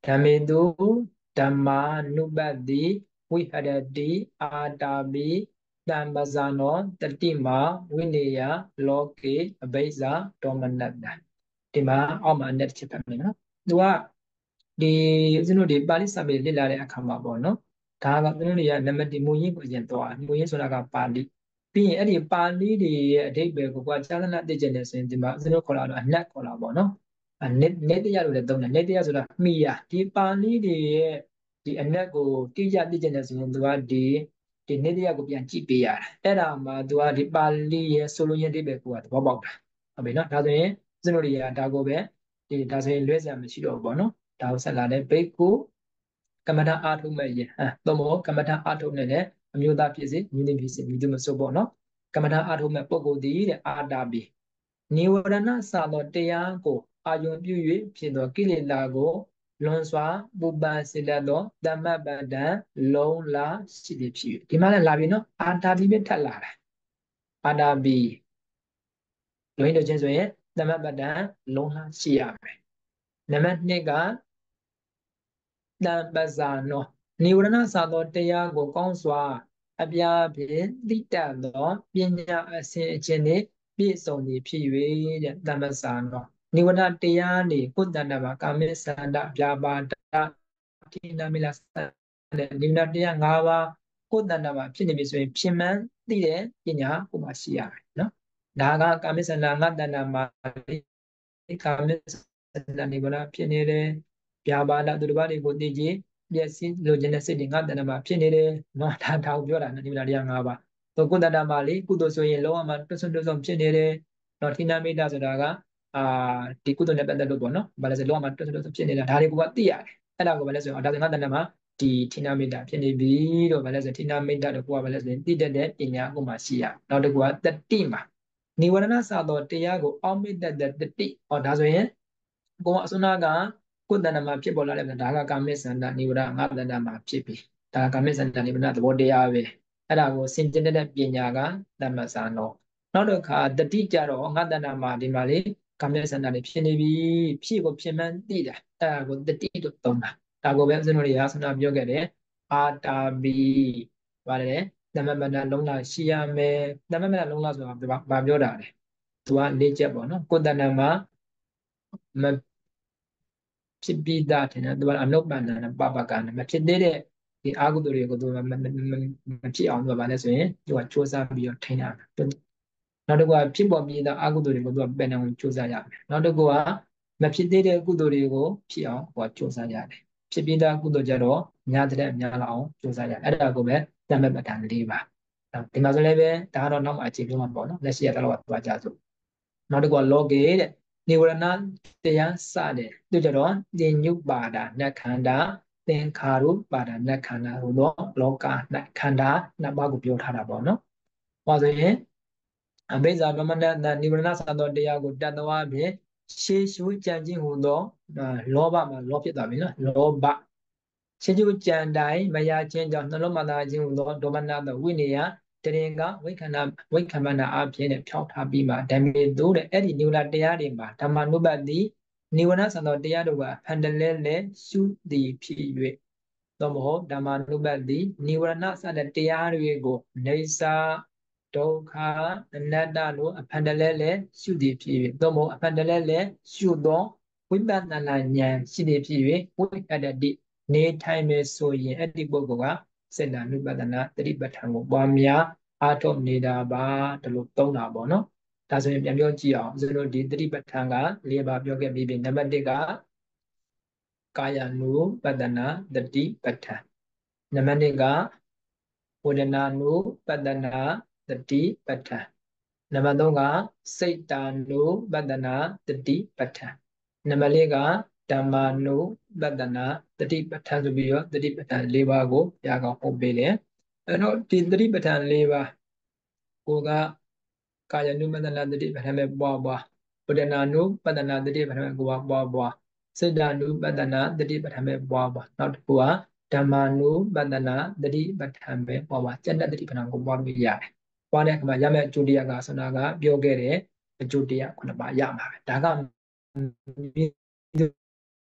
B: ဓမ္မေတုဓမ္မာနုပတ္တိဝိဟရတိအာတာပိတံပဇာနောတတိမာဝိနေယလောကေအဘိဇာဒေါမနတ္တဒီမှာအောက်မှာအနဲ့တစ်ချက်ပတ်မယ်နော်သူကဒီဦးဇင်းတို့ဒီပါဠိစာပေလေ့လာတဲ့အခါမှာပေါ့နော်ဒါကဦးဇင်းတို့တွေကနံပါတ်1မူရင်းကိုအရင်သွားမူရင်းဆိုတာကပါဠိပြီးရင်အဲ့ဒီပါဠိတွေရဲ့အဓိပ္ပာယ်ကိုကကြာသနာသိကျင်နေဆိုရင်ဒီမှာဦးဇင်းတို့ခေါ်လာတော့အနတ်ခေါ်လာပေါ့နော်နေတရားလို့လည်းသုံးတယ်နေတရားဆိုတာမိယာဒီပါဠိတွေရဲ့ဒီအနက်ကိုတိကျသိကျင်နေဆိုရင်သူကဒီနေတရားကိုပြန်ကြည့်ပေးရတယ်အဲ့ဒါမှသူကဒီပါဠိရဲ့ဆိုလိုရင်းအဓိပ္ပာယ်ကိုကသဘောပေါက်တာဟုတ်ပြီနော်ဒါဆိုရင်ဦးဇင်းတို့တွေကဒါကိုပဲဒီဒါဆိုရင်လွဲစရာမရှိတော့ဘူးပေါ့နော်ဒါကိုဆက်လာတယ်ဘိက္ခုကမ္မဋ္ဌာန်းအားထုတ်မဲ့ယဟန်သို့မဟုတ်ကမ္မဋ္ဌာန်းအားထုတ်နေတဲ့အမျိုးသားဖြစ်စေမိန်းဖြစ်စေမိသူမဆိုပေါ့နော်ကမ္မဋ္ဌာန်းအားထုတ်မဲ့ပုဂ္ဂိုလ်တည်းတဲ့အာတာပိနိဝရဏစသောတရားကိုအာယုံပြု၍ဖြစ်သောကိလေသာကိုလွန်စွာပူပန်စေတတ်သောတမ္မပတ္တံလုံးလာရှိသည်ဖြစ်၍ဒီမှာလည်းလာပြီနော်အာတာပိပဲထပ်လာတာအာတာပိလူရင်းတို့ချင်းဆိုရင်တမ္မပတ္တံလုံးလာရှိရမယ်နံပါတ်2ကတံပဇာနောနိဝရဏစသောတရားကိုကောင်းစွာအပြားဖြင့်သိတတ်သောပညာအစဉ်အချင်းနှင့်ပြည့်စုံသည်ဖြစ်၍တဲ့တမ္ပဇာနောနိဝရဏတရားနေကုတ္တဏဘာကာမေသန္တဗျာပါဒတိနာမိလာတဲ့နိဝရဏတရား၅ပါးကုတ္တဏဘာဖြစ်နေပြီဆိုရင်ဖြစ်မှန်းသိတဲ့ပညာကိုမှရှိရမယ်နော်ဒါကကာမေသန္တငါတဏ္ဍမှာကာမေသန္တနိဝရဏဖြစ်နေတယ်ဗျာပါဒသူတစ်ပါးတွေကိုသိကြပျက်စီးလိုချင်တဲ့စိတ်တွေငါတဏ္ဍမှာဖြစ်နေတယ်နော်ဒါကိုပြောတာနိဗ္ဗာန်တရား၅ပါးတော့ကုတ္တတမှာလေကုသိုလ်ဆိုရင်လောကမှာတွတ်ဆုံဖြစ်နေတယ်နော်ထိနာမိတာဆိုတာကဒီကုသိုလ်နဲ့ပတ်သက်လို့ပေါ့နော်ဘာလဲဆိုလောကမှာတွတ်ဆုံဖြစ်နေတာဒါတွေကိုကသိရတယ်အဲ့ဒါကိုဘာလဲဆိုရင်ဒါဆိုငါတဏ္ဍမှာဒီထိနာမိတာဖြစ်နေပြီတော့ဘာလဲဆိုထိနာမိတာတော့ကိုကဘာလဲဆိုရင်သိတတ်တဲ့ပညာကိုမှရှိရနောက်တစ်ခုကတတိမှာနိဝရဏစသောတရားကိုအောက်မေ့တတ်တဲ့တတိဟောဒါဆိုရင်ကိုကအစွမ်းကကုတ္တဏမှာဖြစ်ပေါ်လာတဲ့ဒါကကာမေသန္တာနိဝရဏငါတဏ္ဍမှာဖြစ်ပြီဒါကာမေသန္တာနိဗ္ဗာန်သဘောတရားပဲအဲ့ဒါကိုစင်ကြင်တဲ့ပညာကတမ္မဇာနောနောက်တစ်ခါတတိကြတော့ငါတဏ္ဍမှာဒီမှာလေကာမေသန္တာတွေဖြစ်နေပြီဖြစ်ကိုဖြစ်မှန်းသိတာအဲ့ဒါကိုတတိလို့သုံးတာဒါကိုပဲဦးဇင်းတို့တွေကဆန္ဒပြောခဲ့တယ်အာတာဘီပါတယ်တမ္မပဏ္ဏလုံးလာရှိရမယ်တမ္မပဏ္ဏလုံးလာဆိုတာဘာပြောတာလဲသူက၄ချက်ပေါ့နော်ကိုယ်တဏ္ဍမှာမဖြစ်ပြီးသားထင်တယ်သူကအနုပ္ပန္နပပကနဲ့မဖြစ်သေးတဲ့ဒီအာဟုတုတွေကိုသူမဖြစ်အောင်သူကဘာလဲဆိုရင်သူကစ조사ပြီးတော့ထိန်းရမယ်နောက်တစ်ခုကဖြစ်ပေါ်ပြီးသားအာဟုတုတွေကိုသူကပယ်နိုင်အောင်စ조사ရမယ်နောက်တစ်ခုကမဖြစ်သေးတဲ့ကုသိုလ်တွေကိုဖြစ်အောင်ဟိုစ조사ရတယ်ဖြစ်ပြီးသားကုသိုလ်ကြတော့များတဲ့များလာအောင်စ조사ရတယ်အဲ့ဒါကိုပဲတမ္ပပဋ္ဌာန်၄ပါးဒီမှာဆိုလည်းပဲဒါကတော့နောက်မှအခြေပြုမှာပေါ့နော်လက်ရှိရတော့သွားကြစို့နောက်တစ်ခုကလောကေတဲ့နိဝရဏတရားစတဲ့သူကြတော့တင်ညုပါဒနတ်ခန္ဓာသင်္ခါရုပါဒနတ်ခန္ဓာဟိုတော့လောကခန္ဓာနှစ်ပါးကိုပြောထားတာပေါ့နော်ဟောဆိုရင်အဘိဇာဗမနတနိဝရဏစသောတရားကိုတတ်တော်အပြင်ရှေးရှုကြံခြင်းဟူသောလောဘမှာလောဖြစ်သွားပြီနော်လောဘရှေးရှုကြံတိုင်းမရခြင်းကြောင့်နှလုံးမသားခြင်းဟူသောဒေါမနတဝိနည်းတရင်ကဝိခန္ဓဝိခမနာအဖြစ်နဲ့ဖြောင်းထားပြီးမှဓမ္မေတုတဲ့အဲ့ဒီနိဝရဏတရားတွေမှာဓမ္မနုပတိနိဝရဏဆံတော်တရားတို့ကအဖန်တလဲလဲရှုသည်ဖြစ်၍သို့မဟုတ်ဓမ္မနုပတိနိဝရဏဆံတဲ့တရားတွေကိုနေစာဒုက္ခအနတ္တလို့အဖန်တလဲလဲရှုသည်ဖြစ်၍သို့မဟုတ်အဖန်တလဲလဲရှုသောဝိပဿနာဉာဏ်ရှိသည်ဖြစ်၍ဝိကတတိနေထိုင်မယ်ဆိုရင်အဲ့ဒီပုဂ္ဂိုလ်ကစေတနုပဒနာတတိပဋ္ဌာန်ကိုပွားများအားထုတ်နေတာပါဒီလိုသုံးတာပေါ့နော်ဒါဆိုရင်ပြန်ပြောကြည့်အောင်ဦးဇင်းတို့ဒီတတိပဋ္ဌာန်က၄ပါးပြောခဲ့ပြီးပြီနံပါတ်1ကကာယ ानु ပဒနာတတိပဋ္ဌာန်နံပါတ်2ကဝေဒနာ ानु ပဒနာတတိပဋ္ဌာန်နံပါတ်3ကစိတ်တာ ानु ပဒနာတတိပဋ္ဌာန်နံပါတ်4ကဓမ္မာ ानु ပဒနာတတိပဋ္ဌာန်ဆိုပြီးတော့တတိပဋ္ဌာန်၄ပါးကိုပြကောင်းဟောပေးတယ်အဲ့တော့ဒီတတိပဋ္ဌာန်၄ပါးကိုကကာယ ानु ပဒနာတတိပဋ္ဌာန်ပဲပွားဝေဒနာ ानु ပဒနာတတိပဋ္ဌာန်ပဲကိုပွားစိတ်တာ ानु ပဒနာတတိပဋ္ဌာန်ပဲပွားနောက်တစ်ခုကဓမ္မာ ानु ပဒနာတတိပဋ္ဌာန်ပဲပွားကျက်တဲ့တတိပဋ္ဌာန်ကိုပွားလို့ရတယ်ပွားတဲ့အခါမှာရမယ့်အကျိုးတရားကဆန္ဒကပြောခဲ့တဲ့အကျိုးတရား9ပါးရမှာပဲဒါက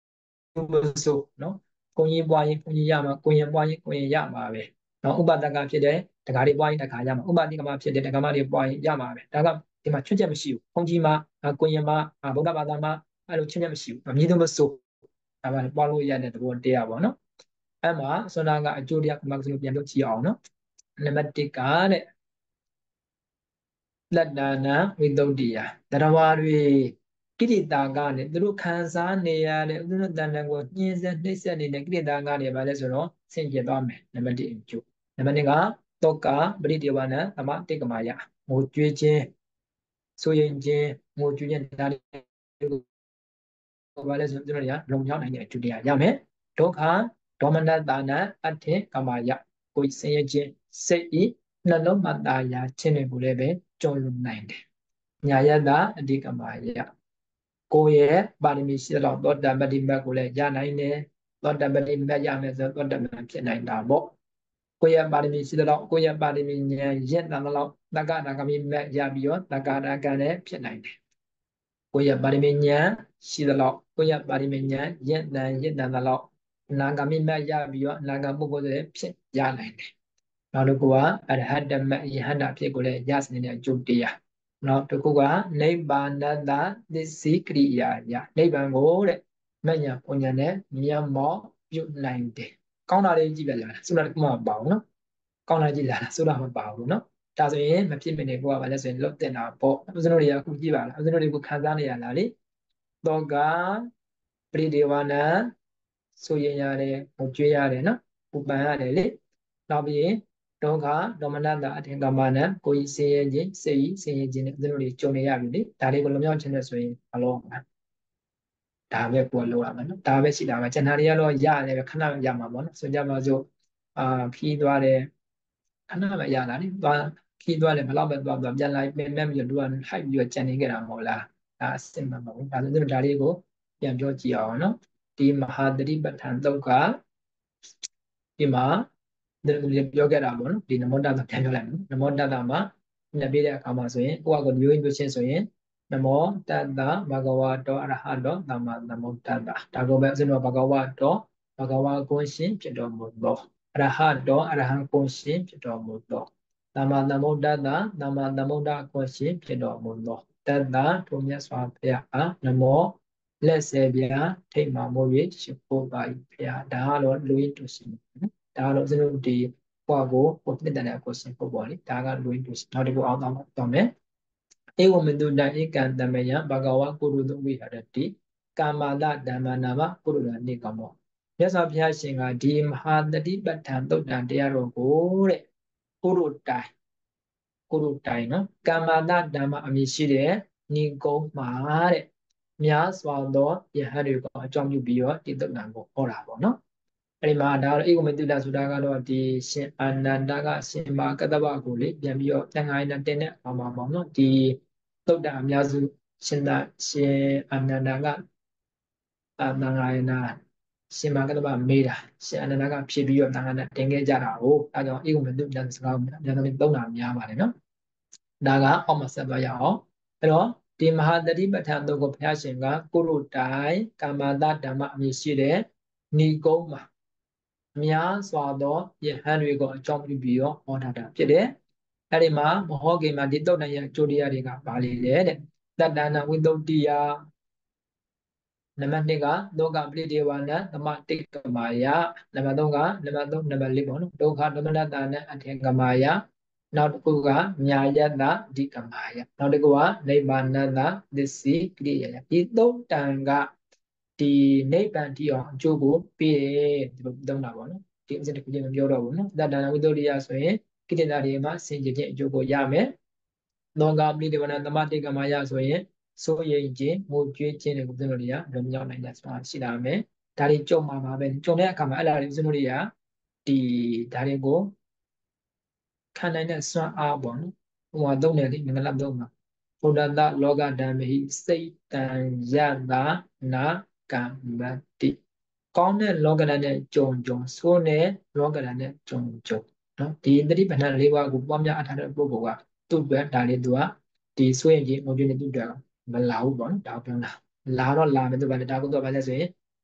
B: မဆိုနော်ကိုကြီးပွားရင်ကိုကြီးရမှာကိုရင်ပွားရင်ကိုရင်ရမှာပဲနော်ဥပဒကဖြစ်တဲ့တက္ကရာပွားရင်တက္ကရာရမှာဥပတိကမဖြစ်တဲ့တက္ကမတွေပွားရင်ရမှာပဲဒါကဒီမှာချွတ်ချက်မရှိဘူးဘုန်းကြီးမှာကိုရင်မှာဗုဒ္ဓဘာသာမှာအဲ့လိုချွတ်ချက်မရှိဘူးအမည်တော့မဆိုဒါမှလည်းပွားလို့ရတဲ့သဘောတရားပေါ့နော်အဲ့မှာဆွမ်းနာကအကျိုးတရားကမကစလို့ပြန်လို့ကြည့်အောင်နော်နံပါတ်1ကတဲ့လတ္တနာဝိသုဒ္ဓိယတရားတွေကိရိတာကနေသူတို့ခံစားနေရတဲ့ဥဒ္ဒတဏ္ဍကိုညှင်းဆဲနှိမ့်ဆက်နေတဲ့ကိရိတာကနေပါလဲဆိုတော့ဆင်ကျင်သွားမယ်နံပါတ်1အကျိုးနံပါတ်2ကတောကပရိဒေဝနာသမတိကမာယငိုကြွေးခြင်းဆိုရင်ခြင်းငိုကြွေးခြင်းဒါတွေကိုပါလဲဆိုတော့ကျွန်တော်တွေကလုံမြောက်နိုင်တဲ့အကျိုးတရားရမယ်ဒုက္ခဒေါမနတာနာအထေကမာယကိုယ်ဆင်းရဲခြင်းစိတ်ဤနှလုံးမตาရာခြင်းတွေကိုလည်းပဲကျော်လွန်နိုင်တယ်ညာယတအဓိကမာယကိုယ့်ရဲ့ပါရမီရှိတော့သောတပတိမတ်ကိုလည်းရနိုင်တယ်သောတပတိမတ်ရမယ်ဆိုတော့သောတပန်ဖြစ်နိုင်တာပေါ့ကိုယ့်ရဲ့ပါရမီရှိတော့ကိုယ့်ရဲ့ပါရမီဉာဏ်ရင့်တန်တော့တက္ကနာကမိမတ်ရပြီးတော့တက္ကနာကံလည်းဖြစ်နိုင်တယ်ကိုယ့်ရဲ့ပါရမီဉာဏ်ရှိတော့ကိုယ့်ရဲ့ပါရမီဉာဏ်ရင့်တန်တော့နာဂမိမတ်ရပြီးတော့နာဂပုဂ္ဂိုလ်တွေဖြစ်ရနိုင်တယ်နောက်တစ်ခုကအရဟတမယဟန္တာဖြစ်ကိုလည်းရစနေတဲ့အကျိုးတရားနောက်တစ်ခုကနိဗ္ဗာန်တသစ္စည်းကရိယာယနိဗ္ဗာန်ကိုတဲ့မညာပုံညာနဲ့မျက်မှောက်ပြုနိုင်တယ်ကောင်းတာလေးကြည့်ပြလားဆိုတာတစ်ခုမှမပါဘူးနော်ကောင်းတာကြည့်လားဆိုတာမပါဘူးနော်ဒါဆိုရင်မဖြစ်မနေကိုကဘာလဲဆိုရင်လွတ်တင်တာပေါ့ဦးဇင်းတို့တွေကအခုကြည့်ပါလားဦးဇင်းတို့တွေကခံစားနေရလားလေတော့ကပရိဒေဝနာဆိုရင်ရတယ်ဟိုကြွေးရတယ်နော်ပူပန်ရတယ်လေနောက်ပြီးရင်ဒုက္ခဒေါမနတာအထင်ကမာနကိုယ်ကြီးဆင်းရဲခြင်းစိတ်ကြီးဆင်းရဲခြင်းနဲ့ဦးဇင်းတို့တွေကြုံနေရပြီလေဒါလေးကိုလွန်မြောက်ခြင်းနဲ့ဆိုရင်မလို့ဒါပဲကိုယ်လိုရမှာနော်ဒါပဲရှိတာပဲကျန်တာတွေကတော့ရတယ်ပဲခဏရမှာပေါ့နော်ဆိုကြပါစို့ခီးသွားတယ်ခဏပဲရတာလေသွားခီးသွားတယ်ဘယ်တော့ပဲသွားပြန်လာပြန်ပြီးတော့သူကဟိုက်ပြီးတော့ကြံနေကြတာမဟုတ်လားဒါအစစ်မှန်ပါဘူးဒါဆိုဒါလေးကိုပြန်ပြောကြည့်အောင်နော်ဒီမဟာတတိပဋ္ဌာန်သုတ်ကဒီမှာပြောခဲ့တာပေါ့နော်ဒီနမောတတပြန်ပြောလိုက်နော်နမောတတမှာညပြတဲ့အခါမှာဆိုရင်ကိုယ့်အကိုမျိုးရင်းပြောချင်းဆိုရင်နမောတတဘဂဝတောအရဟတောသမ္မာနမောတတဒါကိုပဲအစတော့ဘဂဝတောဘဂဝါကိုရှင်ဖြစ်တော်မူသောအရဟတောအရဟံကိုရှင်ဖြစ်တော်မူသောသမ္မာနမောတတသမ္မာနမောတကိုရှင်ဖြစ်တော်မူသောတတထိုမြတ်စွာဘုရားအားနမောလက်စေပြာထိတ်မှမို့၍ရှိဖို့ပါ၏ဘုရားဒါကတော့လူရင်းတူရှင်နော်ဒါကတော့ကျွန်တော်ဒီဟောကိုပုံပြတဲ့ကိုရှင်ဖို့ပေါ့လေဒါကလူရင်းတူရှင်နောက်တစ်ခုအောင်တော့မယ်ဧဝမေတုတံဧကံတမယဘဂဝါကုရုတုဝိဟရတိကာမတဓမ္မနာမကုရုဏနိကမောမြတ်စွာဘုရားရှင်ကဒီမဟာတတိပဋ္ဌာန်သုတ်တံတရားတော်ကိုတဲ့ကုရုတိုင်နော်ကာမတဓမ္မအမည်ရှိတဲ့နိကုံးမှာတဲ့များစွာသောယဟန်တွေကအကြောင်းပြုပြီးတော့ဒီသုတ်တံကိုဟောတာပေါ့နော်အဲ့ဒီမှာဒါတော့ဧဝမေတုတဆိုတာကတော့ဒီရှင်အာနန္ဒကရှင်မာကတ္တဗကိုလေပြန်ပြီးတော့တန်ခါရနဲ့တင်တဲ့အောင်ပါပေါ့နော်ဒီသုတ်တံအများစုရှင်အာနန္ဒကတန်ခါရနာရှင်မာကတ္တဗမေးတာရှင်အာနန္ဒကဖြေပြီးတော့တန်ခါရနဲ့တင်ခဲ့ကြတာကိုအဲကြောင့်ဧဝမေတုတစကားကိုအများဆုံးသုံးတာများပါတယ်နော်ဒါကအောက်မှာဆက်သွားရအောင်အဲ့တော့ဒီမဟာတတိပဋ္ဌာန်သုတ်ကိုဘုရားရှင်ကကုရုတိုင်ကာမတဓမ္မအမည်ရှိတဲ့ဏီကုံးမှာများစွာသောယဟန်တွေကိုအကြောင်းပြုပြီးတော့ဟောထားတာဖြစ်တယ်။အဲဒီမှာမဟောခင်မှာဒီတုတ်တန်ရဲ့အကျိုးတရားတွေကပါလေတဲ့။တတ္တနာဝိသုဒ္ဓိယနံပါတ်2ကလောကပရိဒေဝနာသမတိကမာယနံပါတ်3ကနံပါတ်4ပေါ့နော်ဒုက္ခဒုမနတနာအထေကမာယနောက်တစ်ခုကညာယတအဓိကမာယနောက်တစ်ခုကနိဗ္ဗာန်တသစ္စိကရိယာဒီတုတ်တန်ကဒီနိဗ္ဗာန်တိအောင်အကျိုးကိုပေးတယ်ဒီလိုသုံးတာပေါ့နော်ဒီအစစ်တစ်ခုချင်းမပြောတော့ဘူးနော်တတ္တနာဝိတ္တရိယဆိုရင်ကိတ္တနာတွေမှာဆင်ခြင်ခြင်းအကျိုးကိုရမယ်လောကပရိဒေဝနာသမတိကမာယဆိုရင်စိုးရိမ်ခြင်းငိုကြွေးခြင်းတွေကိုဦးဇင်းတို့တွေကလွန်မြောက်နိုင်တဲ့ဆိုတာရှိလာမယ်ဒါတွေကြုံမှာပါပဲကြုံတဲ့အခါမှာအဲ့ဒါတွေဦးဇင်းတို့တွေကဒီဒါတွေကိုခံနိုင်တဲ့စွမ်းအားပေါ့နော်ဟိုမှာသုံးတယ်လေမင်္ဂလာသုံးမှာဘုဒ္ဓတလောကဓမ္မဟိစိတ်တံယတာနာကမ္မတိကောင်းတဲ့လောကဓာတ်နဲ့ကြုံဆိုးတဲ့လောကဓာတ်နဲ့ကြုံနော်ဒီတတိပဋ္ဌာန်၄ပါးကိုပွားများအထောက်တဲ့ပုဂ္ဂိုလ်ကသူ့အတွက်ဒါလေးသူကဒီဆိုရင်ကြီးငုံကျွေးနေသူ့အတွက်မလာဘူးပေါ့နော်ဒါပြောတာလာတော့လာမယ်သူကလည်းဒါကုသိုလ်ပါလဲဆိုရင်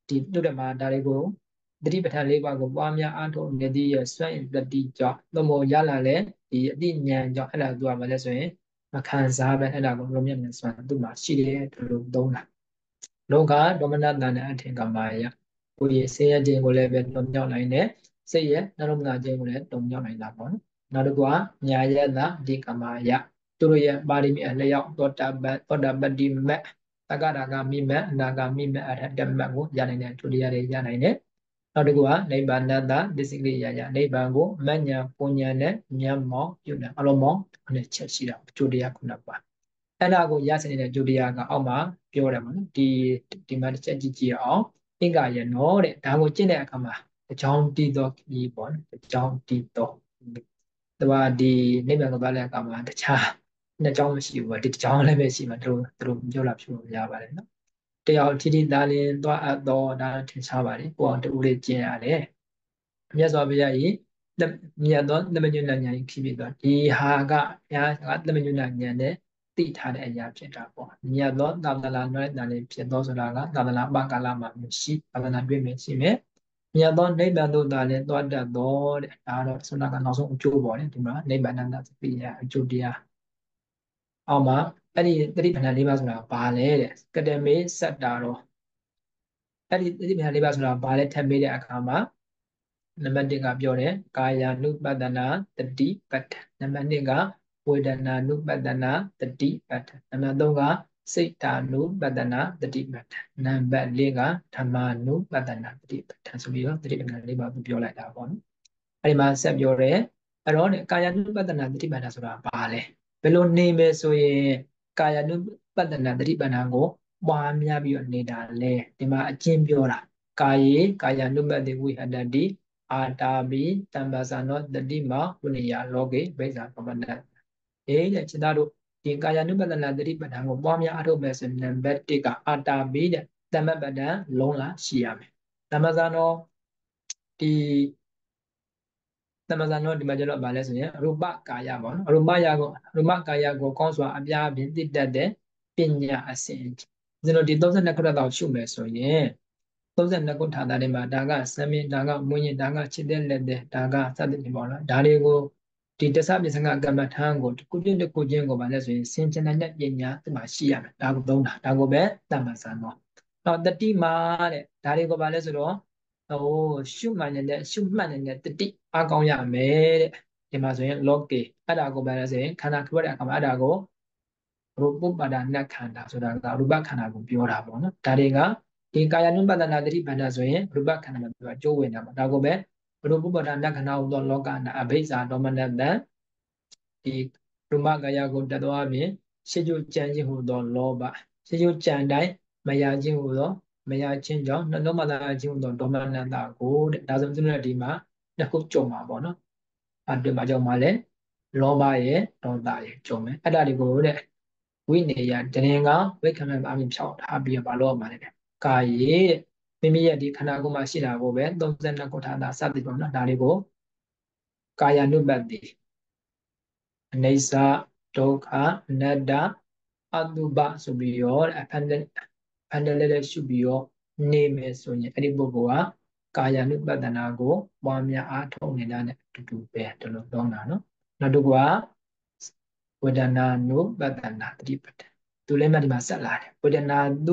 B: ဒီတုဒ္ဓမာဒါတွေကိုတတိပဋ္ဌာန်၄ပါးကိုပွားများအားထုတ်နေသည့်ရဲ့စွန့်တတိကြောင့်သို့မဟုတ်ရလာလဲဒီအတိဉာဏ်ကြောင့်အဲ့ဒါသူကဘာလဲဆိုရင်မခံစားပဲအဲ့ဒါကိုလုံးမြတ်မြတ်စွာသူ့မှာရှိတယ်ဒီလိုသုံးတာလောကဒေါမနတနဲ့အထင်ကမာယကိုယ်ရဲ့ဆင်းရဲခြင်းကိုလည်းပဲတုံ့ပြောင်းနိုင်တယ်စိတ်ရဲ့နှလုံးသားခြင်းကိုလည်းတုံ့ပြောင်းနိုင်တာပေါ့နော်နောက်တစ်ခုကညာယတဒီကမာယသူတို့ရဲ့ပါရမီအလျောက်သောတာပတ္တိမက်သက္ကရာဂမိမက်အနာဂမိမက်အရဟတမက်ကိုရနိုင်တဲ့သူတရားတွေရနိုင်တယ်နောက်တစ်ခုကနိဗ္ဗာန်တသစ္စကိရိယာနိဗ္ဗာန်ကိုမဉ္ဇဉ်ပူဉ္ဇဉ်နဲ့ဉာဏ်မောင်းပြုတယ်အလုံးမောင်းတစ်ချက်ရှိတာကျိုးတရားခုနှစ်ပါးအဲ့ဒါကိုရစနေတဲ့ကျိုးတရားကအောက်မှာပြောတယ်ပေါ့နော်ဒီမှာတစ်ချက်ကြည့်ကြည့်အောင်အင်္ဂါရနောတဲ့ဒါကိုကျင့်တဲ့အခါမှာတကြောင်တည်သောဒီပေါ့နော်တကြောင်တည်သောဒီနိဗ္ဗာန်ကိုသွားတဲ့အခါမှာတခြားနှစ်ကြောင်မရှိဘူးပေါ့ဒီတကြောင်လည်းပဲရှိမှာတို့ပြောလာပြောလို့ရပါတယ်နော်တယောက်ထိထိသားလင်းသွားအပ်တော့ဒါထင်ရှားပါတယ်ကိုအောင်တူလေးကျင့်ရတယ်မြတ်စွာဘုရားကြီးမြတ်သောသမညုဏဉာဏ်ကြီးဖြစ်ပြီးတော့ဒီဟာကဘုရားကသမညုဏဉာဏ်နဲ့သိထားတဲ့အရာဖြစ်တာပေါ့မြတ်သောသာသနာ့နဲ့တန်လေးဖြစ်သောဆိုတာကသာသနာပကာလမှာမရှိသာသနာတွေ့မယ်ရှိမယ်မြတ်သောနိဗ္ဗာန်သို့သာလင်းသွားတတ်သောတဲ့ဒါတော့ဆိုတာကနောက်ဆုံးအကျိုးပေါ့လေဒီမှာနိဗ္ဗာန်တသတိယအကျိုးတရားအောက်မှာအဲ့ဒီသတိပဋ္ဌာန်၄ပါးဆိုတာဘာလဲတဲ့ကတမေစတ္တာရောအဲ့ဒီသတိပဋ္ဌာန်၄ပါးဆိုတာဘာလဲထပ်မေးတဲ့အခါမှာနံပါတ်1ကပြောတယ်ကာယ ानु ပတ္တနာတတိပဋ္ဌာန်နံပါတ်2ကဝေဒနာ ानु ပတ္တနာတတိပဋ္ဌာန်နံပါတ်3ကစိတ်တာ ानु ပတ္တနာတတိပဋ္ဌာန်နံပါတ်4ကဓမ္မ ानु ပတ္တနာတတိပဋ္ဌာန်ဆိုပြီးတော့သတိပဋ္ဌာန်၄ပါးကိုပြောလိုက်တာပေါ့နော်အဲ့ဒီမှာဆက်ပြောတယ်အဲ့တော့ကာယ ानु ပတ္တနာတတိပဋ္ဌာန်ဆိုတာဘာလဲဘယ်လိုနေမယ်ဆိုရင်ကာယ ानु ပတ္တနာတတိပဋ္ဌာန်ကိုပွားများပြီးတော့နေတာလဲဒီမှာအကျဉ်းပြောတာကာယေကာယ ानु ပတ္တိဝိဟတတိအာတာဘိတမ္ပဇာနောတတိမဝိနည်းလောကေဘိဇာပမနတ်တဲ့ခြေသားတို့ဒီကာယ ानु ပတ္တနာတတိပဋ္ဌာန်ကိုပွားများအားထုတ်မယ်ဆိုရင်နံပါတ်1ကအာတာဘိတဲ့တမ္ပပဒံလုံးလာရှိရမယ်တမ္ပဇာနောဒီတမ္ပဇာနောဒီမှာကျတော့ဗာလဲဆိုရင်ရူပကာယပေါ့နော်ရူပကာယကိုကောင်းစွာအပြားဖြင့်သိတတ်တဲ့ပညာအစဉ်ကျွန်တော်ဒီ32ခုတောင်ရှုမယ်ဆိုရင်32ခုထာတာတွေမှာဒါကစမင်းဒါကမွင်းရင်ဒါကခြေတဲ့လက်တဲ့ဒါကစသဖြင့်ပေါ့နော်ဒါတွေကိုဒီတစ္ဆပစ္စကကမ္မထံကိုတစ်ခုချင်းတစ်ခုချင်းကိုဗာလဲဆိုရင်စင်ကျင်တဲ့ပညာဒီမှာရှိရမယ်ဒါကိုသုံးတာဒါကိုပဲတမ္ပဇာနောနောက်တတိမာတဲ့ဒါတွေကိုဗာလဲဆိုတော့ရှုမှန်နေတဲ့တတိအကောင်းရမယ်တဲ့ဒီမှာဆိုရင်လောကေအဲ့ဒါကိုဗာလဲဆိုရင်ခန္ဓာခရတဲ့အခါမှာအဲ့ဒါကိုရူပပါဒနခန္ဓာဆိုတာကရူပခန္ဓာကိုပြောတာပေါ့နော်ဒါတွေကဒီကာယ ानु ပတ္တနာတတိပန္နဆိုရင်ရူပခန္ဓာမှာသူကကျိုးဝင်တာပေါ့ဒါကိုပဲရူပပါဒနခန္ဓာဟူသောလောကနာအဘိဇာဒေါမနတံဒီရူပကာယကိုတတ်သွားပြင်ရှေကျိုးကြံခြင်းဟူသောလောဘရှေကျိုးကြံတိုင်းမရခြင်းဟူသောမရခြင်းကြောင့်နှလုံးမသာခြင်းဟူသောဒေါမနတကိုတဲ့ဒါဆိုသူတို့ဒီမှာနှစ်ခုကြုံမှာပေါ့နော်အဲ့ဒီမှာကြောင့်မလဲလောဘရဲ့ဒေါသရဲ့ကြုံမယ်အဲ့ဒါတွေကိုတဲ့ဝိနေယတရင်ကဝိက္ခမအမိဖြောက်ထားပြီးဘာလို့မှလဲကာယေမိမိရဲ့ဒီခန္ဓာကိုယ်မှာရှိတာကိုပဲ32ခုထာတာစသည်ပေါ့နော်ဒါလေးကိုကာယ ानु ပတ္တိအနေစာဒုက္ခအနတ္တအတုပဆိုပြီးတော့အဖန်လည်းရှုပြီးတော့နေမယ်ဆိုရင်အဲ့ဒီပုဂ္ဂိုလ်ကကာယ ानु ပတ္တနာကိုပွားများအားထုတ်နေတာနဲ့အတူတူပဲဒီလိုသုံးတာနော်နောက်တစ်ခုကဝေဒနာ ानु ပတ္တနာတတိပဋ္ဌာန်သူလည်းမှဒီမှာဆက်လာတယ်ဝေဒနာ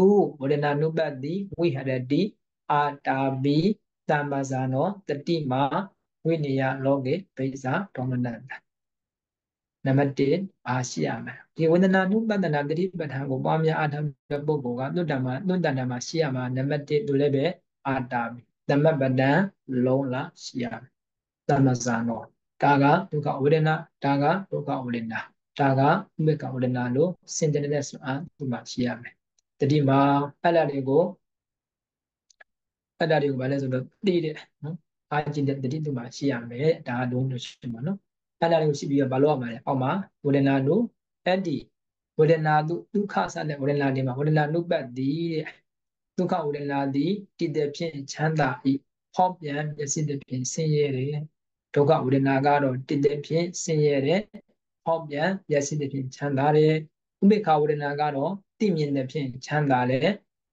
B: ानु ပတ္တိဝိဟရတိအာတာဘိတမ္ပဇာနောတတိမဝိနည်းလောကေဘိဇာဒေါမနတနံပါတ်1ဘာရှိရမလဲဒီဝေဒနာ ानु ပတ္တနာတတိပဋ္ဌာန်ကိုပွားများအားထုတ်တဲ့ပုဂ္ဂိုလ်ကလွတ်တန်မှာရှိရမှာနံပါတ်1သူလည်းပဲအာတာဘိတမ္ပပဒံလုံးလာရှိရမယ်တမ္ပဇာနောဒါကဒုက္ခဝေဒနာဒါကဒုက္ခဝေဒနာဒါကဥပေက္ခဝေဒနာလို့စင်ကြယ်တဲ့စွမ်းဒီမှာရှိရမယ်တတိမှာအဲ့ဒါတွေကိုဗာလဲဆိုတော့သိတဲ့နော်အားကျင့်တဲ့တတိသူမှာရှိရမယ်ဒါကလုံးလို့ရှိမှာနော်အဲ့ဒါတွေကိုရှိပြီးတော့ဘာလို့ရမှာလဲအောက်မှာဝေဒနာတို့အဲ့ဒီဝေဒနာဒုက္ခစတဲ့ဝေဒနာတွေမှာဝေဒနာနုပ္ပတ္တိတဲ့ဒုက္ခဝေဒနာသည်တည်တဲ့ဖြင့်ချမ်းသာ၏ဟောပြန်မျက်စိတဲ့ဖြင့်ဆင်းရဲတယ်ဒုက္ခဝေဒနာကတော့တည်တဲ့ဖြင့်ဆင်းရဲတယ်ဟောပြန်မျက်စိတဲ့ဖြင့်ချမ်းသာတယ်ဥပေက္ခဝေဒနာကတော့သိမြင်တဲ့ဖြင့်ချမ်းသာတယ်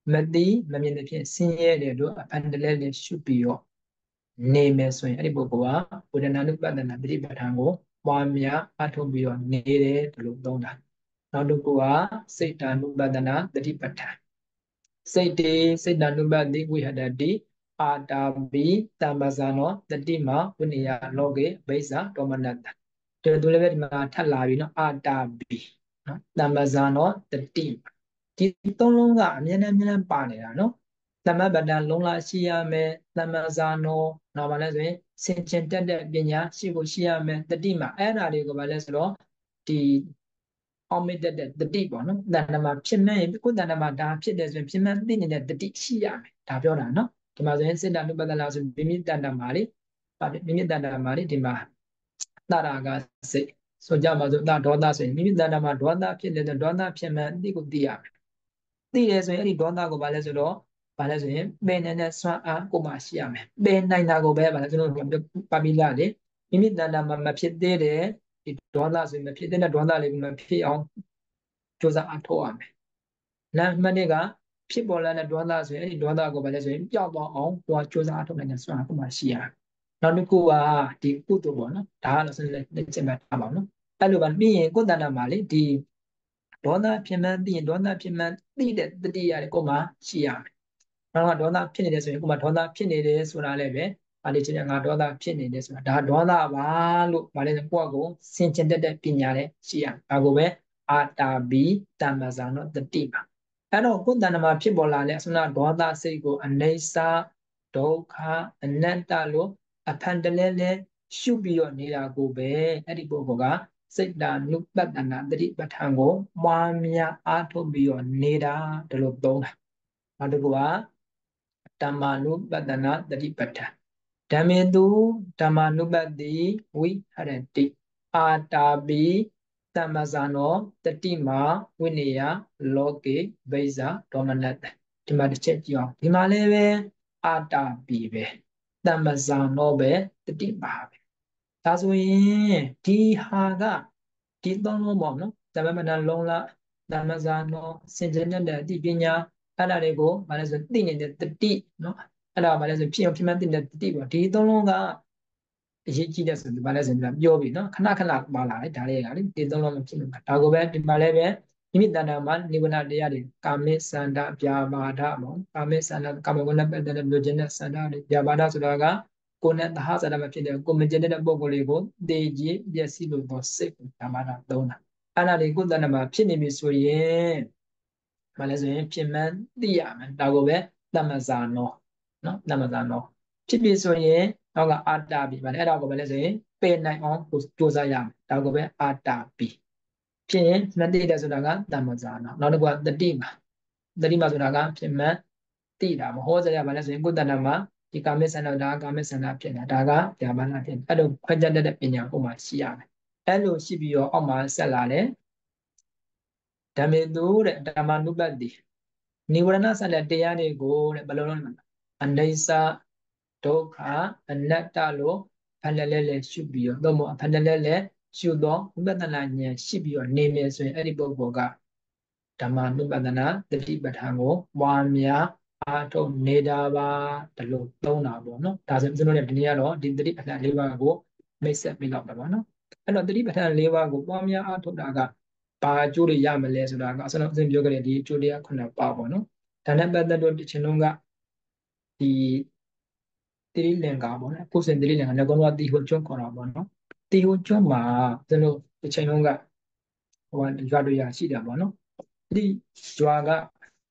B: မတိမမြင်တဲ့ဖြင့်ဆင်းရဲတဲ့တို့အဖန်တလဲလဲရှုပြီးတော့နေမယ်ဆိုရင်အဲ့ဒီပုဂ္ဂိုလ်ကဝေဒနာနုပဒနာတတိပဋ္ဌာန်ကိုပွားများအထုတ်ပြီးတော့နေတယ်လို့သုံးတာနောက်တစ်ခုကစိတ်တ ानु ပဒနာတတိပဋ္ဌာန်စိတ်တေစိတ်တ ानु ပတိဝိဟတတိအာတာပိတမ္ပဇာနောတတိမဝိနည်းလောကေဘိဇာဒေါမနတတဲ့သူလည်းပဲဒီမှာထပ်လာပြီနော်အာတာပိနော်တမ္ပဇာနောတတိဒီသုံးလုံးကအမြဲတမ်းပါနေတာနော်သမဗတံလုံးလာရှိရမယ်သမဇာနောနောက်ပါလဲဆိုရင်စင်ကျင်တက်တဲ့ပညာရှိဖို့ရှိရမယ်တတိမှာအဲ့ဒါတွေကိုပါလဲဆိုတော့ဒီအောင်မြတ်တဲ့တတိပေါ့နော်တဏ္ဍမှာဖြစ်မဲ့ကိုယ်တဏ္ဍမှာဒါဖြစ်တယ်ဆိုရင်ဖြစ်မဲ့သိနေတဲ့တတိရှိရမယ်ဒါပြောတာနော်ဒီမှာဆိုရင်စေတ ानु ပဒနာဆိုမိမိတဏ္ဍမှာလေမိမိတဏ္ဍမှာလေဒီမှာတရာကစိတ်ဆိုကြပါစို့ဒေါသဆိုရင်မိမိတဏ္ဍမှာဒေါသဖြစ်တယ်ဆိုဒေါသဖြစ်မဲ့အတိကိုသိရမယ်သိတယ်ဆိုရင်အဲ့ဒီဒေါသကိုပါလဲဆိုတော့ဘာလဲဆိုရင်ပင်နေတဲ့စွမ်းအားကိုမှရှိရမယ်ပင်နိုင်တာကိုပဲဘာလဲကျွန်တော်ပါပိလာလေမိမိတဏ္ဍမှာမဖြစ်သေးတဲ့ဒီဒေါသဆိုရင်မဖြစ်တဲ့ဒေါသလေးကိုမဖြစ်အောင်ကြိုးစားအထောက်ရမယ်နံပါတ်2ကဖြစ်ပေါ်လာတဲ့ဒေါသဆိုရင်အဲ့ဒီဒေါသကိုဘာလဲဆိုရင်ပျောက်သွားအောင်ကြိုးစားအထောက်နိုင်တဲ့စွမ်းအားကိုမှရှိရမယ်နောက်တစ်ခုကဒီကုသိုလ်ပေါ့နော်ဒါကတော့ဆက်လက်လက်ကျင့်မှတ်ထားပါနော်အဲ့လိုပါပြီးရင်ကိုယ်တဏ္ဍမှာလေဒီဒေါသဖြစ်မှန်းသိရင်ဒေါသဖြစ်မှန်းသိတဲ့တတိယကိုမှရှိရမယ်နောက်ကဒေါသဖြစ်နေတယ်ဆိုရင်ကိုမှဒေါသဖြစ်နေတယ်ဆိုတာလည်းပဲဘာလို့ချင်းငါဒေါသဖြစ်နေတယ်ဆိုတာဒါဒေါသပါလို့ဘာလဲဆိုကိုယ့်အကိုစင်ကျင်တတ်တဲ့ပညာလည်းရှိရမယ်ဒါကိုပဲအာတာဘီတမ္ပဇာနောတတိပါအဲ့တော့ကိုယ်တဏ္ဍမှာဖြစ်ပေါ်လာတဲ့အစနာဒေါသစိတ်ကိုအနေစာဒုက္ခအနတ္တလို့အဖန်တလဲလဲရှုပြီးတော့နေတာကိုပဲအဲ့ဒီပုဂ္ဂိုလ်ကစိတ်တ ानु ပတ္တနာတတိပဋ္ဌာန်ကိုပွားများအားထုတ်ပြီးတော့နေတာဒါလို့သုံးတာနောက်တစ်ခုကဓမ္မာနုပတ္တနာတတိပဋ္ဌာန်ဓမ္မေတုဓမ္မာနုပတ္တိဝိဟရတိအာတာပိတမ္ပဇာနောတတိမာဝိနည်းလောကေဘိဇာဒေါမနတဒီမှာတစ်ချက်ကြည့်အောင်ဒီမှာလည်းပဲအာတာပိပဲတမ္ပဇာနောပဲတတိမာပဲဒါဆိုရင်ဒီဟာကဒီသုံးလုံးပေါ့နော်သမ္မဏလုံးလားသမ္မဇာနောစင်ကြယ်တဲ့အတိပညာအဲ့ဒါတွေကိုဘာလဲဆိုသိနေတဲ့တတိနော်အဲ့ဒါဘာလဲဆိုဖြစ်အောင်ဖြစ်မှန်းသိတဲ့တတိပေါ့ဒီသုံးလုံးကအရေးကြီးတဲ့ဆိုဒီဘာလဲဆိုပြီးပြောပြီနော်ခဏခဏပါလာတယ်ဒါလေးကလေဒီသုံးလုံးမဖြစ်လို့ဒါကိုပဲဒီမှာလည်းပဲမိမိတဏ္ဍာမှာနိဗ္ဗာန်တရားတွေကာမိစန္ဒဗျာပါဒပေါ့ကာမိစန္ဒကာမဂုဏ်နဲ့ပတ်သက်တဲ့လူကျင်တဲ့စန္ဒတွေဗျာပါဒဆိုတာကကိုယ်နဲ့သဟဇာတမဖြစ်တဲ့ကိုမကျင်တဲ့ပုံကိုယ်လေးကိုတေကြီးပျက်စီးလို့တော့စိတ်ကိုဗျာပါဒသုံးတာအဲ့ဒါလေးကိုယ်တဏ္ဍာမှာဖြစ်နေပြီဆိုရင်ဘာလဲဆိုရင်ဖြစ်မှန်းသိရမယ်ဒါကိုပဲတမ္မဇာနောနော်တမ္မဇာနောဖြစ်ပြီဆိုရင်နောက်ကအာတာပိဗါလဲအဲ့ဒါကိုပဲလဲဆိုရင်ပယ်နိုင်အောင်ကိုစူးစမ်းရမယ်ဒါကိုပဲအာတာပိဖြစ်ရင်မသိတယ်ဆိုတာကတမ္မဇာနောနောက်တစ်ခုကတတိမာဆိုတာကဖြစ်မှန်းသိတာမဟောစရာဘာလဲဆိုရင်ကိုယ်တဏ္ဍာမှာဒီကာမိဆန္ဒဒါကာမိဆန္ဒဖြစ်နေတာဒါကဗျာပါဏဖြစ်အဲ့လိုခွဲခြားတတ်တဲ့ပညာကိုမှရှိရမယ်အဲ့လိုရှိပြီးတော့အောက်မှာဆက်လာတယ်ဓမ္မေတုတဲ့ဓမ္မနုပတ္တိနိဝရဏဆန်တဲ့တရားတွေကိုတဲ့ဘယ်လိုလုပ်လဲအနိစ္စဒုက္ခအနတ္တလို့ဖန်လဲလဲရှုပြီးတော့သို့မဟုတ်ဖန်လဲလဲရှုတော့ဝိပဿနာဉာဏ်ရှိပြီးတော့နေမယ်ဆိုရင်အဲ့ဒီပုဂ္ဂိုလ်ကဓမ္မနုပဒနာတတိပဋ္ဌာန်ကိုပွားများအားထုတ်နေတာပါဒါလို့သုံးတာပေါ့နော်ဒါဆိုကျွန်တော်တို့ဒီနေ့ကတော့ဒီတတိပဋ္ဌာန်၄ပါးကိုမိတ်ဆက်ပြီးတော့ပါပေါ့နော်အဲ့တော့တတိပဋ္ဌာန်၄ပါးကိုပွားများအားထုတ်တာကဘာအကျိုးတွေရမလဲဆိုတာကအစလုံးအစဉ်ပြောခဲ့တဲ့ဒီအကျိုးတရား9ပါးပေါ့နော်ဒါနဲ့ပတ်သက်လို့တစ်ချိန်လုံးကဒီတိရိလင်္ကာပေါ့နော်ကိုယ်စင်တိရိလင်္ကာငါကတော့တီဟိုကျွန်းခေါ်တာပေါ့နော်တီဟိုကျွန်းမှာကျွန်တော်တစ်ချိန်လုံးကဟိုရွာတွေရရှိတယ်ပေါ့နော်ဒီရွာက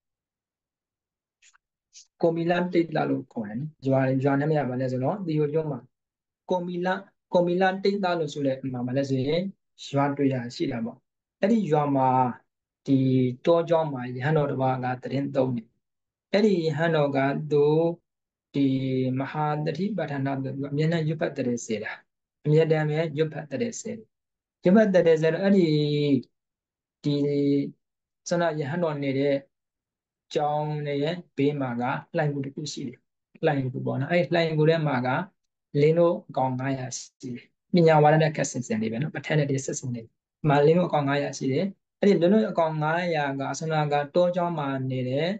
B: ကိုမီလန်တိတ်လာလို့ခေါ်တယ်နော်ရွာနာမည်ကဘာလဲဆိုတော့တီဟိုကျွန်းမှာကိုမီလန်တိတ်လာလို့ဆိုတဲ့မှာဘာလဲဆိုရင်ရွာတွေရရှိတာပေါ့အဲ့ဒီရွာမှာဒီတောကျောင်းမှာရဟန်းတော်တစ်ပါးကတရင်သုံးတယ်အဲ့ဒီယဟန်တော်ကသူဒီမဟာတတိပဋ္ဌာနာသူအမြဲတမ်းရွတ်ဖတ်တဲ့စေတာအမြဲတမ်းပဲရွတ်ဖတ်တဲ့စေရွတ်ဖတ်တဲ့စေတော့အဲ့ဒီစနယဟန်တော်နေတဲ့ကျောင်းရဲ့ဘေးမှာကလှိုင်ကူတစ်ခုရှိတယ်လှိုင်ကူပေါ့နော်အဲ့လှိုင်ကူထဲမှာကလင်းတို့အကောင်900ရှိတယ်ပညာဝါဒနဲ့ခက်ဆင်ဆင်လေးပဲနော်ပဋ္ဌာန်းတဲ့ဆက်ဆင်လေးမှာလင်းတို့အကောင်900ရှိတယ်အဲ့ဒီလင်းတို့အကောင်900ကအစနာကတောကျောင်းမှာနေတဲ့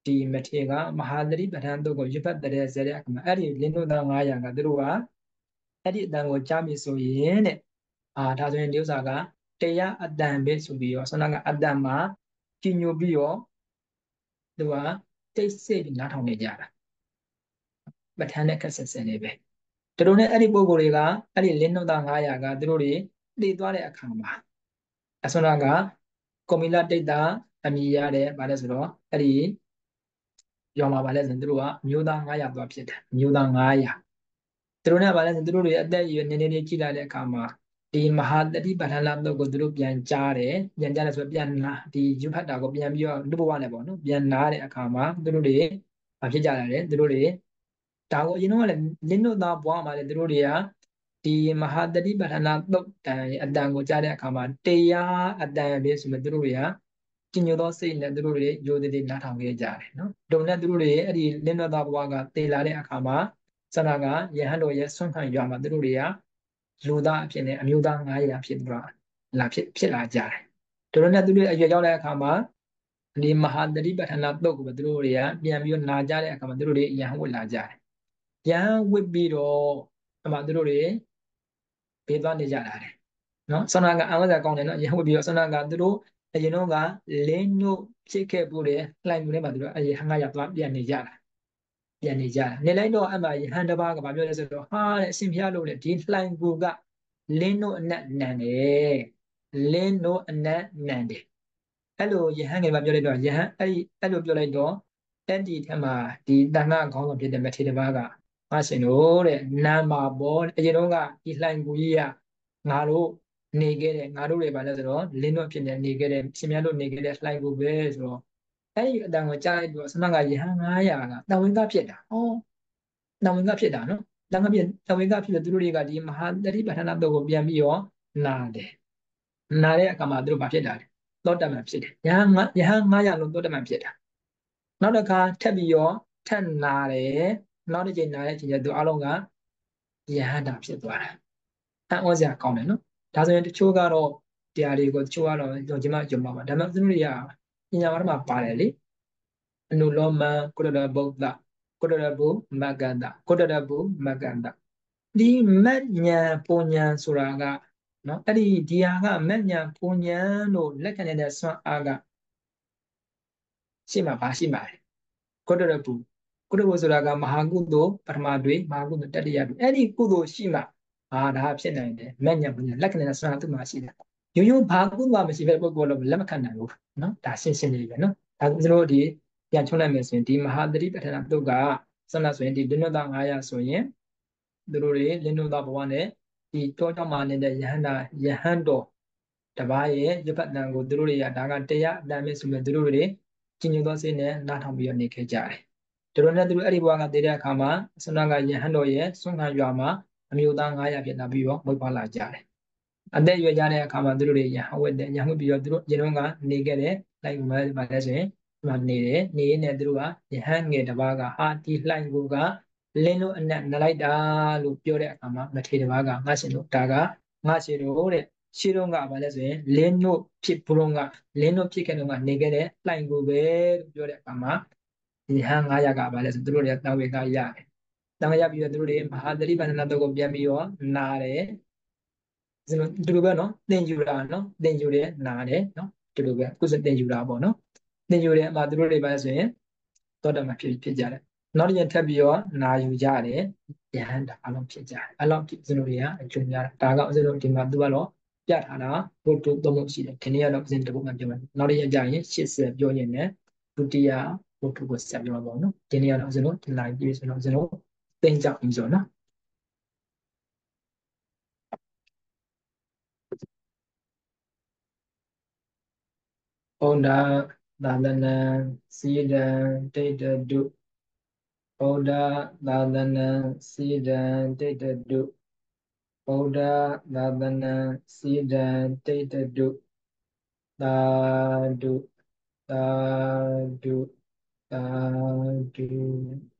B: ဒီမထေကမဟာသတိပဋ္ဌာန်တုတ်ကိုရွတ်ဖတ်တဲ့ဇာတ်အခါမှာအဲ့ဒီလင်းတို့သား900ကသူတို့ကအဲ့ဒီအတန်ကိုကြားပြီဆိုရင်တဲ့ဒါဆိုရင်ဒီဥစ္စာကတရားအတန်ပဲဆိုပြီးတော့ဆန္ဒကအတန်မှာကြည်ညိုပြီးတော့သူကတိတ်ဆိတ်ပြီးနားထောင်နေကြတာပဋ္ဌာန်းနဲ့ခက်ဆက်ဆက်နေပဲသူတို့နဲ့အဲ့ဒီပုံကိုယ်တွေကအဲ့ဒီလင်းတို့သား900ကသူတို့တွေတည်သွားတဲ့အခါမှာအဆန္ဒကကောမီလတိတ်တာအမိရတဲ့ဗါလဲဆိုတော့အဲ့ဒီရောင်မှာဗါလဲဆိုရင်သူတို့ကအမျိုးသား900သွားဖြစ်တယ်အမျိုးသား900သူတို့နဲ့ဗါလဲဆိုသူတို့တွေအသက်အရွယ်နည်းနည်းလေးကြီးလာတဲ့အခါမှာဒီမဟာတတိပဋ္ဌာန်းလာတော့ကိုသူတို့ပြန်ကြားတယ်ပြန်ကြားတယ်ဆိုတော့ပြန်နာဒီယူဖတ်တာကိုပြန်ပြီးတော့လူဘဝနဲ့ပေါ့နော်ပြန်နာတဲ့အခါမှာသူတို့တွေဘာဖြစ်ကြလာလဲသူတို့တွေဒါကိုအရင်တော့လည်းလင်းတို့သားဘွားမှာလည်းသူတို့တွေကဒီမဟာတတိပဋ္ဌာန်းသုတ်တန်အတန်ကိုကြားတဲ့အခါမှာတရားအတန်ပဲဆိုမှသူတို့တွေကကျင်ညိုသောစိတ်နဲ့သူတို့တွေယိုသေးသေးနားထောင်ခဲ့ကြတယ်နော်။ဒုံနဲ့သူတို့တွေအဲ့ဒီလင်းတို့သားဘွားကတည်လာတဲ့အခါမှာဆန္ဒကယဟန်တော်ရဲ့ဆွမ်းခံရွာမှာသူတို့တွေကလူသားအဖြစ်နဲ့အမျိုးသား900ဖြစ်သွားလာဖြစ်လာကြတယ်။ဒုံနဲ့သူတို့အရွယ်ရောက်တဲ့အခါမှာဒီမဟာတတိပဋ္ဌာန်သုတ်ကိုသူတို့တွေကပြန်ပြီးနာကြတဲ့အခါမှာသူတို့တွေယဟန်ဝတ်လာကြတယ်။ယဟန်ဝတ်ပြီးတော့အမှသူတို့တွေဘေးသွားနေကြတာတယ်နော်ဆန္ဒကအံဝဇ္ဇာကောင်းတယ်နော်ယဟန်ဝတ်ပြီးတော့ဆန္ဒကသူတို့အရင်တော့ကလင်းတို့ဖြစ်ခဲ့ဖို့တဲ့လှိုင်မှုထဲမှာသူတို့အရင်ဟန်ကရသွားပြန်နေကြတာပြန်နေကြတာနေလိုက်တော့အမှယဟန်တစ်ပါးကဘာပြောလဲဆိုတော့ဟာတဲ့အရှင်ဖျားလို့လေဒီလှိုင်ကူကလင်းတို့အနက်နံတယ်လင်းတို့အနက်နံတယ်အဲ့လိုယဟန်ငယ်ကပြောလိုက်တော့ယဟန်အဲ့လိုပြောလိုက်တော့အဲ့ဒီထက်မှာဒီတဏ္ဍခေါင်းဆောင်ဖြစ်တဲ့မထေရတစ်ပါးကငါရှင်တို့တဲ့နာမှာပေါ့အရင်တော့ကဒီလှိုင်ကူကြီးကငါတို့နေခဲ့တယ်ငါတို့တွေပါလဲဆိုတော့လင်းတို့ဖြစ်နေနေခဲ့တယ်ရှင်များတို့နေခဲ့တဲ့လှိုင်ကူပဲဆိုတော့အဲ့ဒီအတန်ကိုကြားလိုက်ပြီးတော့ဆန္ဒကယဟန်900ကတဝင်ကဖြစ်တာဟောတဝင်ကဖြစ်တာနော်တဝင်ကဖြစ်လို့သူတို့တွေကဒီမဟာတတိပဋ္ဌာန်တုတ်ကိုပြန်ပြီးတော့နာတယ်နာတဲ့အခါမှာသူတို့ဘာဖြစ်တာလဲသောတမန်ဖြစ်တယ်ယဟန်900လုံးသောတမန်ဖြစ်တာနောက်တစ်ခါထပ်ပြီးတော့ထပ်နာတယ်နောက်တစ်ချိန်နာတဲ့အချိန်ကျသူအလုံးကယဟန်တာဖြစ်သွားတာအံ့ဩစရာကောင်းတယ်နော်ဒါဆိုရင်တချို့ကတော့တရားတွေကိုတချို့ကတော့ကျွန်တော်ယုံပါပါဒါပေမဲ့သူတို့တွေကပညာဝါဒမှာပါတယ်လေအနုလောမကုတ္တရဗုဒ္ဓကုတ္တရဘုမဂ္ဂန္တကုတ္တရဘုမဂ္ဂန္တဒီမက်ညာပုံညာဆိုတာကနော်အဲ့ဒီဟာကမက်ညာပုံညာလို့လက်ခံတဲ့ဆွမ်းအားကရှေ့မှာဘာရှိမှာလဲကုတ္တရဘုဆိုတာကမဟာကုသိုလ်ပထမတွေမဟာကုသိုလ်တတိယတွေအဲ့ဒီကုသိုလ်ရှိမှဒါဖြစ်နိုင်တယ်မက်ညာပုံညာလက်ခံတဲ့ဆွမ်းအားသူ့မှာရှိတယ်ရိုးရိုးဘာကုသိုလ်မရှိတဲ့ပုဂ္ဂိုလ်လည်းလက်မခံနိုင်ဘူးနော်ဒါရှင်းနေပြီနော်ဒါကျွန်တော်တို့ဒီပြန်ချုံးလိုက်မယ်ဆိုရင်ဒီမဟာတတိပဋ္ဌာန်တုတ်ကစနဆိုရင်ဒီလင်းတို့သား900ဆိုရင်သူတို့တွေလင်းတို့သားဘဝနဲ့ဒီတောကြောင့်မှနေတဲ့ယဟန်တော်တပါးရဲ့ရပတ်တန်ကိုသူတို့တွေကဒါကတရားအတန်ပဲဆိုပြီးသူတို့တွေကြီးညိုသောစိတ်နဲ့နားထောင်ပြီးတော့နေခဲ့ကြတယ်သူတို့နဲ့သူတို့အဲ့ဒီဘဝကတည်တဲ့အခါမှာစနကယဟန်တော်ရဲ့ဆွမ်းခံရွာမှာအမျိုးသား900ဖြစ်လာပြီးတော့မွေးဖွားလာကြတယ်အသက်ရွယ်ကြတဲ့အခါမှာသူတို့တွေယဟန်ဝတ်တယ်ယဟန်ဝတ်ပြီးတော့သူတို့ရေလုံးကနေခဲ့တယ်လိုက်မှာပါလဲဆိုရင်ဒီမှာနေတယ်နေရင်းနဲ့သူတို့ကယဟန်ငယ်တစ်ပါးကဟာဒီလှိုင်ကိုကလင်းတို့အနက်နလိုက်တာလို့ပြောတဲ့အခါမှာမထေရတစ်ပါးကငါရှင်တို့ဒါကငါရှင်တို့တဲ့ရှင်းတော့ကဘာလဲဆိုရင်လင်းတို့ဖြစ်ဘုရုံကလင်းတို့ဖြစ်ခဲ့တော့ကနေခဲ့တဲ့လှိုင်ကိုပဲလို့ပြောတဲ့အခါမှာယဟန်900ကဘာလဲဆိုသူတို့တွေကတံဝေကရတယ်တံဝေရပြီးတော့သူတို့တွေမဟာသတိပဋ္ဌာန်တုတ်ကိုပြန်ပြီးတော့နာတယ်ဒီလိုပဲနော်သင်ယူတာနော်သင်ယူတယ်နားတယ်နော်ဒီလိုပဲအခုစသင်ယူတာပေါ့နော်သင်ယူတယ်အမှသူတို့တွေပါဆိုရင်သောတမဖြစ်ကြတယ်နောက်တစ်ရက်ထပ်ပြီးတော့နာယူကြတယ်ယဟန်တာအလုံးဖြစ်ကြတယ်အလုံးဖြစ်စလို့တွေကအကျုံးများတာဒါကဥစဉ်တို့ဒီမှာသူကတော့ပြထားတာဘုဒ္ဓသုံးလို့ရှိတယ်ဒီနေ့ကတော့ဥစဉ်တစ်ပုဒ်မှပြောမယ်နောက်တစ်ရက်ကျရင်80ပြောရင်လည်းဒုတိယဘုဒ္ဓကိုဆက်ပြောမှာပေါ့နော်ဒီနေ့ကတော့ဥစဉ်တို့ဒီလိုက်ပြီးဆိုတော့ဥစဉ်တို့သင်ကြပြီဆိုတော့နော်ဩဒသာသနံစီရန်တိတ္တတုဩဒသာသနံစီရန်တိတ္တတုဩဒသာသနံစီရန်တိတ္တတုသာဓုသာဓုသာဓု